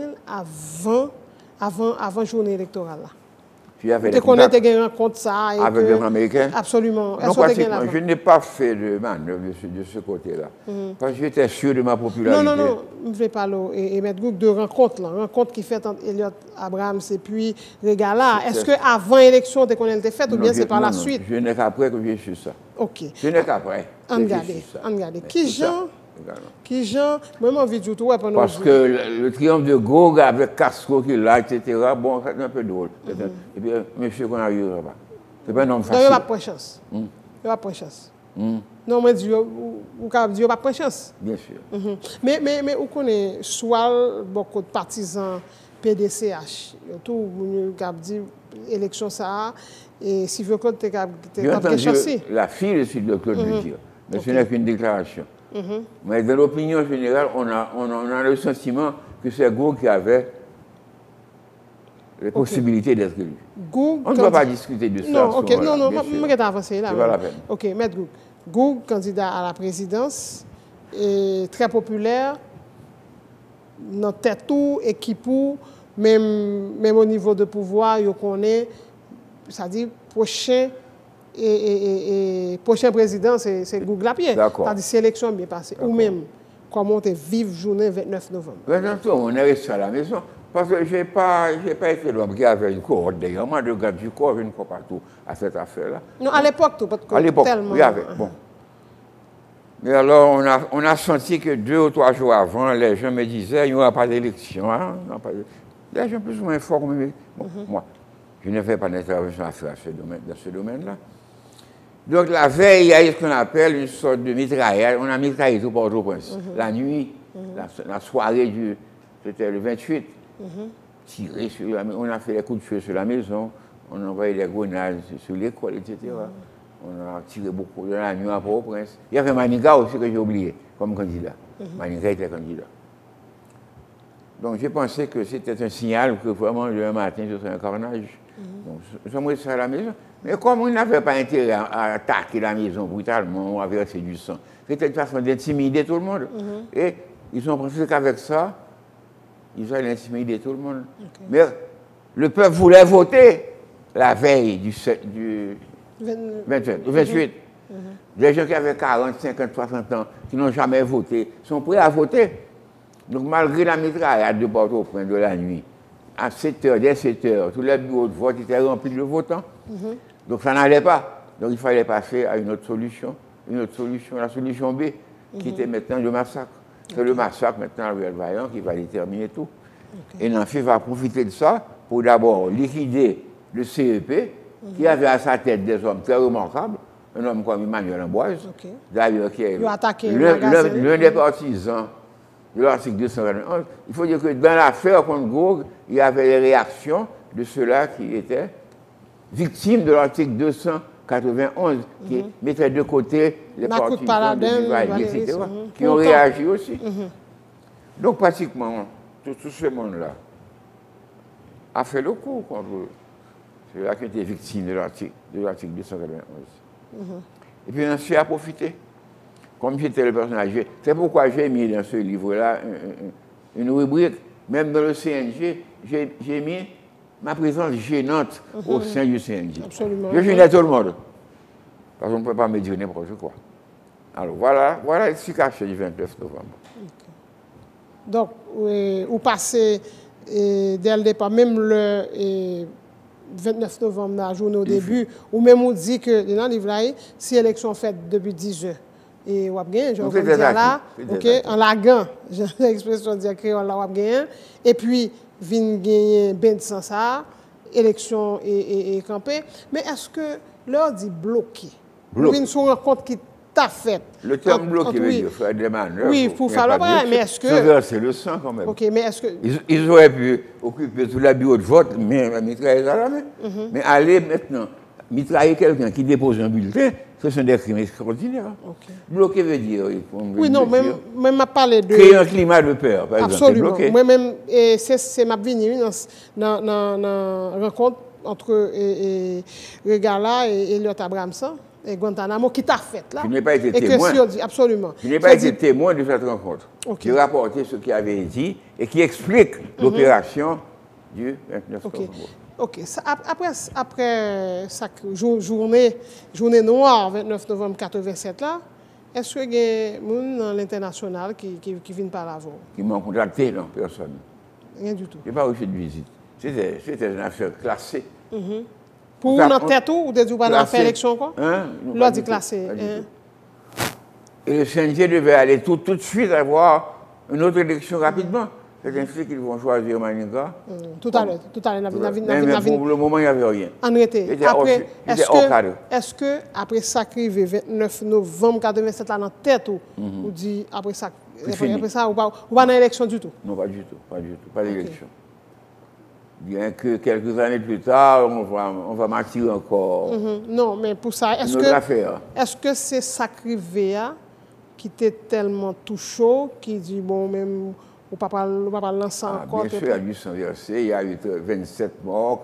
avant journée électorale là? Tu connais tes rencontres ça avec les Américains? Absolument. Non, je n'ai pas fait de manœuvre de ce côté-là. Parce que j'étais sûr de ma popularité. Non, je ne veux pas et mettre groupe de rencontres là, rencontre qui fait entre Elliott Abrams et puis Regala. Est-ce que avant l'élection, tu connais le fait ou bien c'est par la suite? Je n'ai qu'après que j'ai su ça. OK. Je n'ai qu'après. Regardez. Qui Jean, moi j'ai envie de tout pendant. Parce que le triomphe de Gog avec Castro qui est là, etc. Bon, c'est un peu drôle. Et puis, monsieur qu'on n'arrivera pas. C'est pas un homme facile. Il n'y a pas de chance. Il n'y a pas de chance. Non, mais Dieu, il n'y a pas de chance. Bien sûr. Mais vous connaissez soit beaucoup de partisans PDCH, tout le monde dit élection ça, et si vous Claude, tu as chassé. La fille de Sylvie Claude veut dire, mais ce n'est qu'une déclaration. Mais dans l'opinion générale, on a le sentiment que c'est Gou qui avait les possibilités d'être élu. On ne va pas discuter de ça. Non, je vais avancer là. C'est pas la peine. OK, Maître Gou. Gou, candidat à la présidence, est très populaire, notre tête tout, équipe, même au niveau de pouvoir, il connaît, c'est-à-dire prochain président, c'est Google Lapierre. D'accord. C'est-à-dire sélection bien passée. Ou même, comment tu vive journée 29 novembre. On est resté à la maison. Parce que je n'ai pas été l'homme qui avait une cohorte d'ailleurs. Moi, je garde du corps, une fois partout à cette affaire-là. Non, à l'époque, tout, à l'époque, il y avait. Bon. Mais alors, on a senti que 2 ou 3 jours avant, les gens me disaient, il n'y aura pas d'élection. Hein? Les gens plus ou moins informés. Bon, moi, je ne fais pas d'intervention à faire dans ce domaine-là. Donc, la veille, il y a ce qu'on appelle une sorte de mitraillette. On a mitraillé tout Port-au-Prince. La nuit, la soirée c'était le 28. Tiré sur on a fait des coups de feu sur la maison, on a envoyé des grenades sur l'école, etc. On a tiré beaucoup de la nuit à Port-au-Prince. Il y avait Maniga aussi que j'ai oublié comme candidat. Maniga était candidat. Donc j'ai pensé que c'était un signal que vraiment le matin ce serait un carnage. Donc je me suis à la maison. Mais comme on n'avait pas intérêt à attaquer la maison brutalement, à verser du sang, c'était une façon d'intimider tout le monde. Et ils ont pensé qu'avec ça, ils allaient intimider tout le monde. Mais le peuple voulait voter la veille du 28. Des gens qui avaient 40, 50, 60 ans, qui n'ont jamais voté, sont prêts à voter. Donc malgré la mitraillade de Port-au-Prince de la nuit, à 7h, dès 7h, tous les bureaux de vote étaient remplis de votants. Donc ça n'allait pas. Donc il fallait passer à une autre solution, la solution B, qui était maintenant le massacre. C'est le massacre maintenant à El Vaillant qui va déterminer tout. Et Nancy va profiter de ça pour d'abord liquider le CEP, qui avait à sa tête des hommes très remarquables, un homme comme Emmanuel Amboise, d'ailleurs qui est l'un des partisans de l'article 291. Il faut dire que dans l'affaire contre Gog, il y avait les réactions de ceux-là qui étaient victimes de l'article 291, qui mettaient de côté les partisans de Duvalier, etc., qui ont réagi aussi. Donc pratiquement, tout ce monde-là a fait le coup contre ceux-là qui étaient victimes de l'article 291. Et puis, on a profité. Comme j'étais le personnage, c'est pourquoi j'ai mis dans ce livre-là une rubrique, même dans le CNG, j'ai mis ma présence gênante au sein du CNG. Absolument. Je gênais tout le monde. Parce qu'on ne peut pas me dire n'importe quoi. Alors voilà l'explication du 29 novembre. Donc, vous passez dès le départ, même le 29 novembre, la journée au début, ou même on dit que dans le livre là, si l'élection faite depuis 10 heures, et on a gagné, je vais dire là, ok, en la gagne, j'ai l'expression de dire qu'on l'a gagné, et puis, vient gagner ben sans ça, élection et campé. Mais est-ce que l'heure dit bloqué? Bloqué. Sur une rencontre qui t'a fait. Le terme bloqué veut dire faire des manœuvres. Oui, pour faire le travail, mais est-ce que... C'est le sang quand même. Ok, mais est-ce que... Ils auraient pu occuper tout la bureau de vote, mais mitrailler à la main. Mais aller maintenant, mitrailler quelqu'un qui dépose un bulletin, ce sont des crimes extraordinaires. Okay. Bloquer veut dire... Oui, non, même à parler de... Créer un climat de peur, par exemple. Absolument. Moi-même, c'est ma venue dans la rencontre entre Regala et Elliot Abramson. Et Guantanamo, qui t'a fait là. Je n'ai pas été témoin. Absolument. Je n'ai pas été témoin de cette rencontre. Okay. J'ai rapporté ce qui avait été dit et qui explique l'opération du 29 novembre. Ok. Après cette journée noire, 29 novembre 1987, là, est-ce qu'il y a des gens dans l'international qui viennent par là? Qui m'ont contacté? Non, personne. Rien du tout. Je n'ai pas reçu de visite. C'était une affaire classée. Pour une tête ou des jours pas faire l'élection quoi? L'on dit classé. Et le CNG devait aller tout de suite avoir une autre élection rapidement. C'est ainsi qu'ils vont choisir Maninga. Tout à l'heure. Mais pour le moment, il n'y avait rien. Est-ce que après ça, 29 novembre 1987, là, dans la tête, ou dit après ça, ou pas dans l'élection du tout? Non, pas du tout. Pas d'élection. Bien que quelques années plus tard, on va m'attirer encore. Non, mais pour ça, est-ce que c'est Sacrivé qui était tellement tout chaud, qui dit, bon, même, on ne peut pas lancer encore? Bien sûr, il y a dû s'en verser. Il y a eu 27 morts,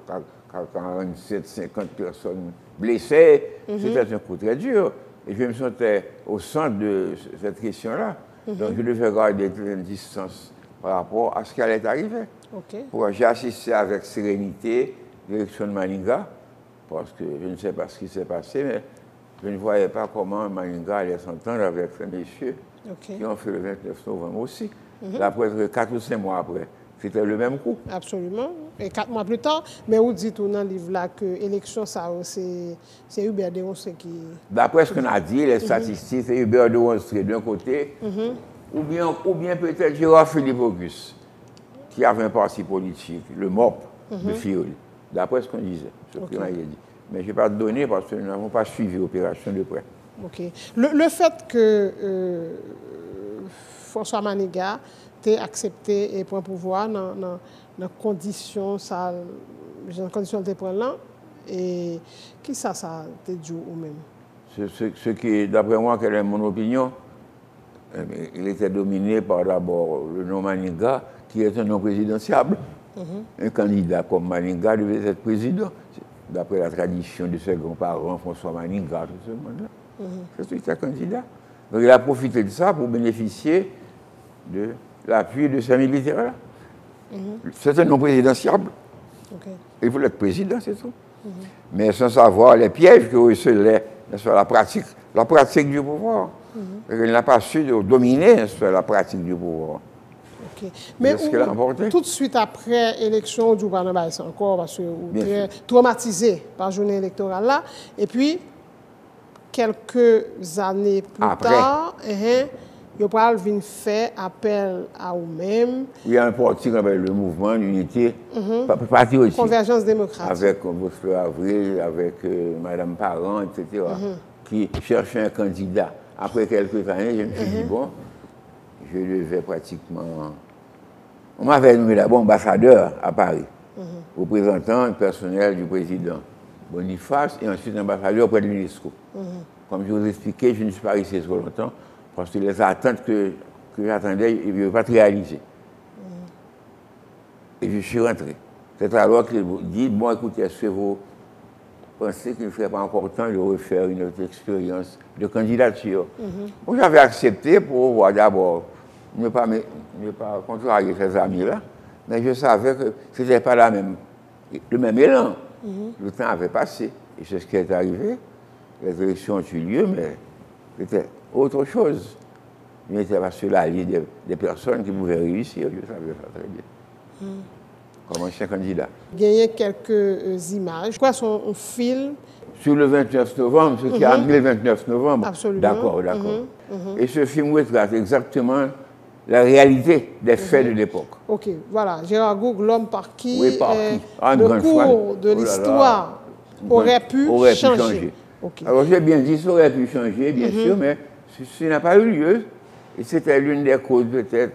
47, 50 personnes blessées. C'était un coup très dur. Et je me sentais au centre de cette question-là. Donc, je devais garder une distance par rapport à ce qui allait arriver. Okay. J'ai assisté avec sérénité à l'élection de Maninga, parce que je ne sais pas ce qui s'est passé, mais je ne voyais pas comment Maninga allait s'entendre avec ces messieurs qui ont fait le 29 novembre aussi. Là, presque 4 ou 5 mois après, c'était le même coup. Absolument. Et 4 mois plus tard, mais vous dites dans le livre là que l'élection, c'est Hubert de Wonstré qui... D'après ce qu'on a dit, les statistiques, c'est Hubert de Wonstré d'un côté, ou bien peut-être Gérard Philippe Auguste, qui avait un parti politique, le MOP de Fioli, d'après ce qu'on disait, ce qu'on a dit. Mais je n'ai pas donné parce que nous n'avons pas suivi l'opération de près. Ok. Le fait que François Maninga ait accepté et prend pouvoir dans les conditions de prendre là, et qui ça te dit ou même? Ce qui, d'après moi, quelle est mon opinion, il était dominé par d'abord le nom Maninga, qui est un nom présidentiable. Un candidat comme Maninga devait être président, d'après la tradition de ses grands-parents, François Maninga, tout ce monde-là. C'est un candidat. Donc il a profité de ça pour bénéficier de l'appui de ces militaires-là. C'est un nom présidentiable. Il voulait être président, c'est tout. Mais sans savoir les pièges que recelait la pratique du pouvoir. Il n'a pas su dominer la pratique du pouvoir. Mais tout de suite après l'élection, du Barnabas, c'est encore parce que vous êtes traumatisé par la journée électorale là. Et puis, quelques années plus tard, Vous pouvez faire appel à vous-même. Il y a un parti qui s'appelle le mouvement d'unité patriotique. Convergence démocratique. Avec Bosco Avril, avec Madame Parent, etc. Qui cherchait un candidat. Après quelques années, je me suis dit, bon, je devais pratiquement... On m'avait nommé d'abord ambassadeur à Paris, représentant personnel du président Boniface, et ensuite ambassadeur auprès de l'UNESCO. Comme je vous expliquais, je ne suis pas resté trop longtemps, parce que les attentes que j'attendais, je ne pas réaliser. Et je suis rentré. C'est alors qu'il dit, bon, écoutez, est-ce que vous pensez qu'il ne ferait pas encore temps de refaire une autre expérience de candidature? Bon, j'avais accepté pour voir d'abord, ne pas contrarier ces amis-là, mais je savais que ce n'était pas le même élan. Le temps avait passé, et c'est ce qui est arrivé. Les élections ont eu lieu, mais c'était autre chose. Je n'étais pas sur la liste des personnes qui pouvaient réussir, je savais ça très bien. Comme ancien candidat. Gagner quelques images. Quoi sont un film? Sur le 29 novembre, ce qui a amené le 29 novembre. Absolument. D'accord. Et ce film retrace exactement la réalité des faits de l'époque. Ok, voilà. Gérard Gourgue, l'homme par qui, le cours de l'histoire aurait pu changer. Okay. Alors j'ai bien dit, ça aurait pu changer, bien sûr, mais ce n'a pas eu lieu. Et c'était l'une des causes peut-être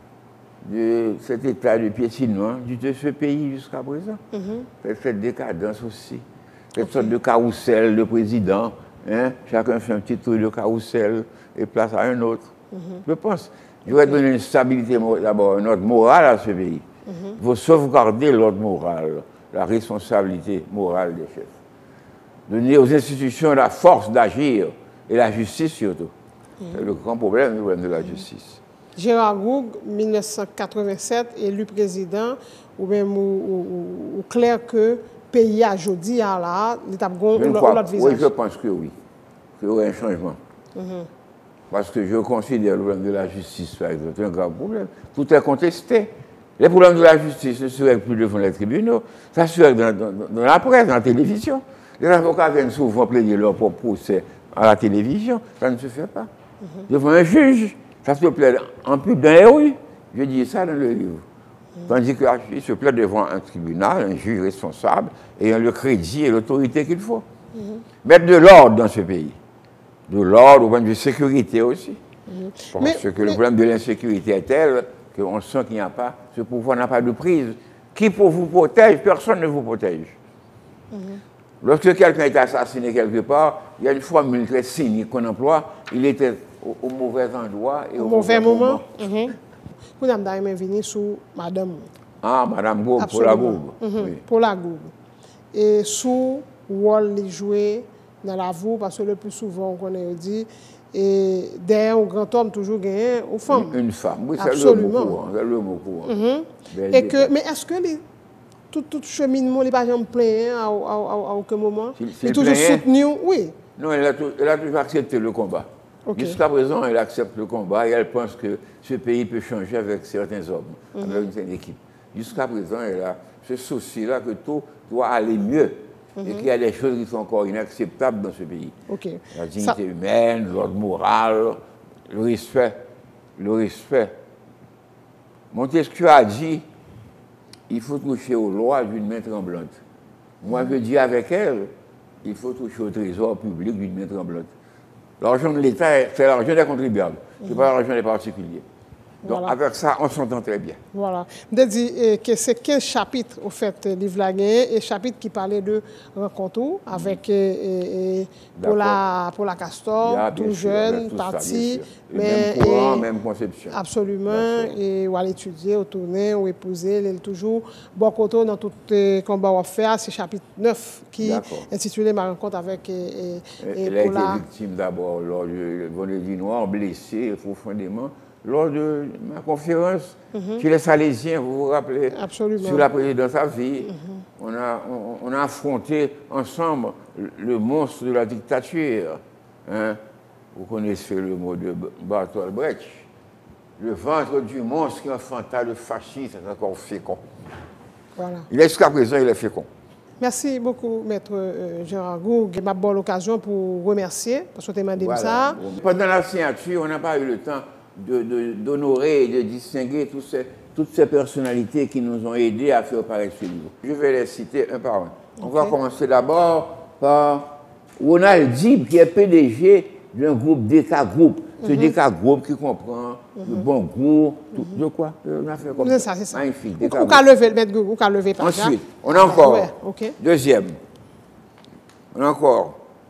de cet état de piétinement de ce pays jusqu'à présent. Cette décadence aussi. Cette sorte de carrousel de président. Hein? Chacun fait un petit tour de carrousel et place à un autre. Je pense. Je vais donner une stabilité, d'abord, un ordre moral à ce pays. Il faut sauvegarder l'ordre moral, la responsabilité morale des chefs. Donner aux institutions la force d'agir et la justice surtout. C'est le grand problème de la justice. Gérard Gourgue, 1987, élu président, ou même ou clair que le pays a aujourd'hui là, l'état l'autre visage. Oui, je pense que oui. Qu'il y aurait un changement. Parce que je considère le problème de la justice, par exemple, un grave problème. Tout est contesté. Les problèmes de la justice ne se règlent plus devant les tribunaux. Ça se règle dans la presse, dans la télévision. Les avocats viennent souvent plaider leur propre procès à la télévision. Ça ne se fait pas. Devant un juge, ça se plaide en plus dans les rues. Je dis ça dans le livre. Tandis qu'il se plaide devant un tribunal, un juge responsable, ayant le crédit et l'autorité qu'il faut. Mettre de l'ordre dans ce pays. De l'ordre au point de vue sécurité aussi. Parce que le problème de l'insécurité est tel qu'on sent qu'il n'y a pas, ce pouvoir n'a pas de prise. Qui pour vous protège? Personne ne vous protège. Lorsque quelqu'un est assassiné quelque part, il y a une formule très cynique qu'on emploie, il était au mauvais endroit et au mauvais moment. Vous avez venu sur Madame. Ah, Madame Gourgue, pour la Gourgue. Pour la Gourgue. Et sous rôle les jouer dans la voie, parce que le plus souvent, on a dit, et derrière un grand homme, toujours gagné aux femmes. Une femme, oui, c'est le mot courant. Mais est-ce que tout cheminement n'est pas jamais plein à aucun moment? Il est toujours soutenu, oui. Non, elle a toujours accepté le combat. Jusqu'à présent, elle accepte le combat et elle pense que ce pays peut changer avec certains hommes, avec une certaine équipe. Jusqu'à présent, elle a ce souci-là que tout doit aller mieux et qu'il y a des choses qui sont encore inacceptables dans ce pays. La dignité humaine, l'ordre moral, le respect. Montesquieu a dit il faut toucher aux lois d'une main tremblante. Moi, je dis avec elle, il faut toucher au trésor public d'une main tremblante. L'argent de l'État, c'est l'argent des contribuables, ce n'est pas l'argent des particuliers. Donc, avec ça, on s'entend très bien. Voilà. Je dis que c'est 15 chapitres, au fait, livre la guerre, et chapitres qui parlaient de rencontres avec pour la Castor, tout jeune, parti, mais même courant, même conception. Absolument, et ou aller étudier, ou tourner, ou épouser, il toujours bon côté dans tout combat qu'on fait, c'est chapitre 9 qui est intitulé Ma rencontre avec elle a été victime d'abord lors du vendredi noir, blessée profondément. Lors de ma conférence chez les Salésiens, vous vous rappelez, sur la présidence à vie, on a affronté ensemble le monstre de la dictature. Hein? Vous connaissez le mot de Bertolt Brecht. Le ventre du monstre qui enfanta le fascisme est encore fécond. Voilà. Jusqu'à présent, il est fécond. Merci beaucoup, Maître Gérard Gourgue. Je m'ai bonne occasion pour remercier, parce que tu m'as dit ça. Pendant la signature, on n'a pas eu le temps d'honorer et de distinguer toutes ces personnalités qui nous ont aidés à faire paraître ce livre. Je vais les citer un par un. On va commencer d'abord par Ronald Dib, qui est PDG d'un groupe DK Group. Ce DK Group qui comprend le bon goût, de quoi? On a fait comme C'est ça, c'est ça. Magnifique. Ou qu'à lever, mettre ou qu'à lever par Ensuite, on a encore, ouais, ok. deuxième, on a encore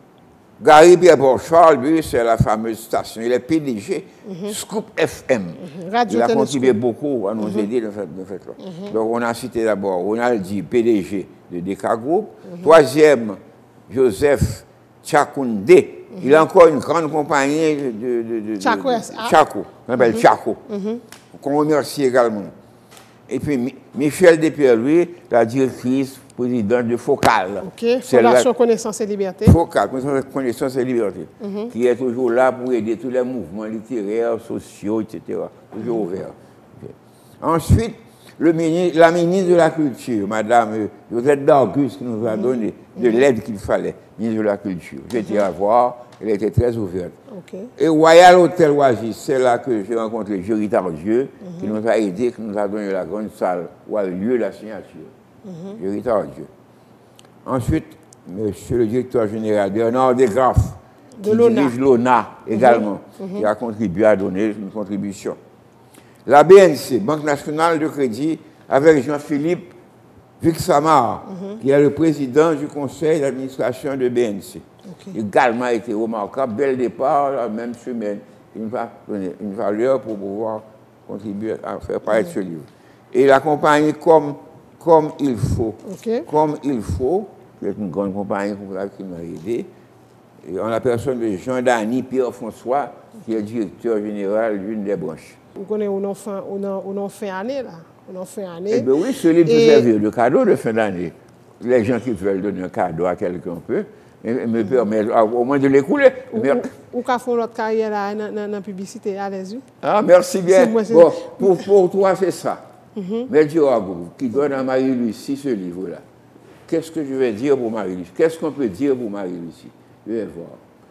Gary Pierre Charles, lui, c'est la fameuse station. Il est PDG Scoop FM. Radio Il a Téléscope. contribué beaucoup à nous aider dans cette là. Donc, on a cité d'abord Ronald Dib, PDG de DK Group. Troisième, Joseph Chakounde. Il a encore une grande compagnie de Chaco SA. Chaco, on appelle Chaco, qu'on remercie également. Et puis Michel Despierre, lui, la directrice présidente de Focal. Ok, Fondation Connaissance et Liberté. Focal, Connaissance et Liberté, qui est toujours là pour aider tous les mouvements littéraires, sociaux, etc. Toujours ouvert. Okay. Ensuite, la ministre de la Culture, Madame Josette Dargus, qui nous a donné de l'aide qu'il fallait, ministre de la Culture. J'ai été à voir, elle était très ouverte. Okay. Et Royal Hotel Oasis, c'est là que j'ai rencontré Jury Tardieu, qui nous a aidé, qui nous a donné la grande salle où a eu lieu la signature. Jury Tardieu. Ensuite, monsieur le directeur général Bernard Desgraffes, qui dirige l'ONA également, qui a contribué à donner une contribution. La BNC, Banque nationale de crédit, avec Jean-Philippe Vixamar, qui est le président du conseil d'administration de BNC. Okay. Également a été remarquable, dès le départ, la même semaine, il nous a donné une valeur pour pouvoir contribuer à faire paraître ce livre. Et la compagnie Comme il faut, Comme il faut, qui est une grande compagnie qui m'a aidé, et en la personne de Jean-Dany Pierre-François, qui est directeur général d'une des branches. Vous connaissez, on a fait année là. On a fait année. Eh bien oui, ce livre peut servir de cadeau de fin d'année. Les gens qui veulent donner un cadeau à quelqu'un peu, me permettent au moins de l'écouler. Ou qu'a fait notre carrière là, dans la publicité, allez-y. Ah, merci bien. Bon, pour toi, c'est ça. Mais Diogo, qui donne à Marie-Lucie ce livre-là, qu'est-ce que je vais dire pour Marie-Lucie? Qu'est-ce qu'on peut dire pour Marie-Lucie? Je vais voir.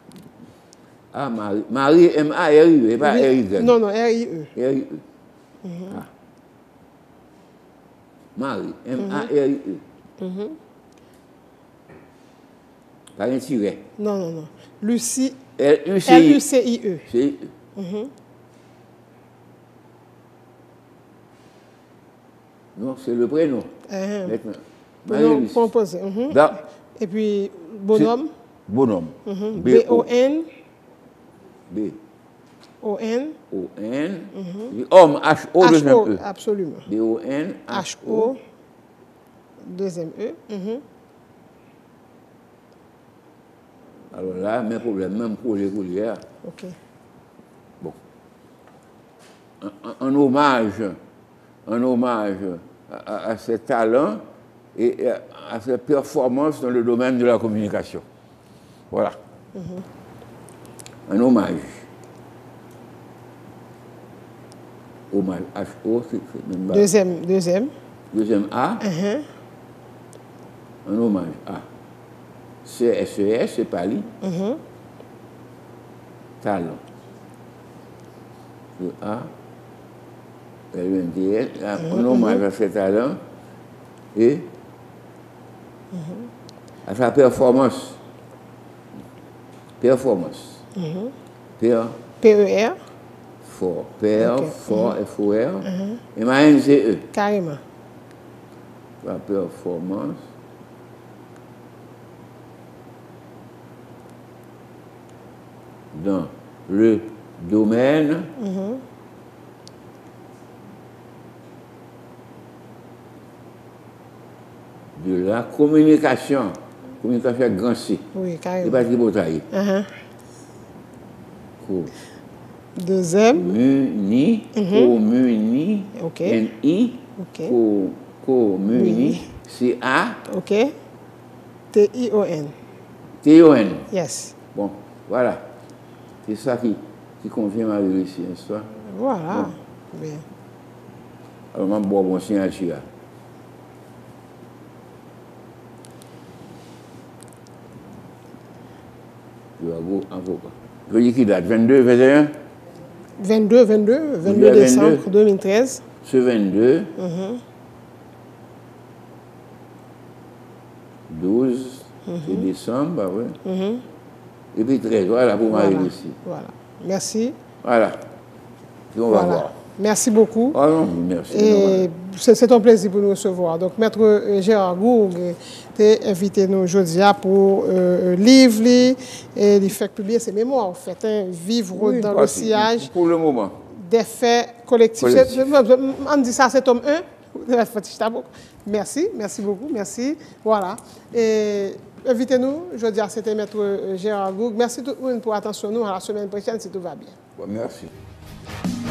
Ah, Marie, M-A-R-I-E, et pas R-I-Z. Non, R-I-E. R-I-E. Ah. Marie, M-A-R-I-E. Pas un tiret. Non. Lucie, L-U-C-I-E. Non, c'est le prénom. Prénom composé. Et puis, bonhomme. Bonhomme. B-O-N. B. O-N. O-N. Homme, H-O, deuxième E. Absolument. B-O-N. H-O, deuxième E. Alors là, même problème, même pour les coulières. OK. Bon. Un hommage à ses talents et à ses performances dans le domaine de la communication. Voilà. Un hommage. Hommage. H-O, c'est même pas. Deuxième. Deuxième A. Un hommage. A. C-S-E-S, c'est Pali. Talent. Le A. L-U-N-T-L. Un hommage à ses talents et à sa performance. Performance. P-E-R. Fort. P-R, fort, F-O-R. M-A-N-Z-E. Carrément. La performance. Dans le domaine de la communication. Communication avec grand C. Oui, carrément. C'est pas qui bataille. Deuxième. Communi. OK. N-I. OK. Communi. C-A. OK. T-I-O-N. T-O-N. Yes. Bon, voilà. C'est ça qui convient à Marie-Lucie, n'est-ce pas? Voilà. Bien. Alors, je vais boire mon signature. Je vais vous avocat. Je dis qui date? 22, 21? 22 décembre 2013. Ce 22, 12 décembre, bah ouais. Et puis 13, voilà, pour Marie ici. Voilà. Merci. Voilà. Et on va voir. Merci beaucoup. Ah non, merci. Et c'est un plaisir pour nous recevoir. Donc, Maître Gérard Gourg t'es invité nous aujourd'hui pour livre et il fait publier ses mémoires, en fait, hein, vivre dans le sillage. Pour le moment. Des faits collectifs. On dit ça, c'est tome 1. Merci, merci beaucoup, merci. Voilà. Et invitez-nous, je dis à c'était Maître Gérard Gourg. Merci tout le monde pour l'attention. Nous, à la semaine prochaine, si tout va bien. Bon, merci.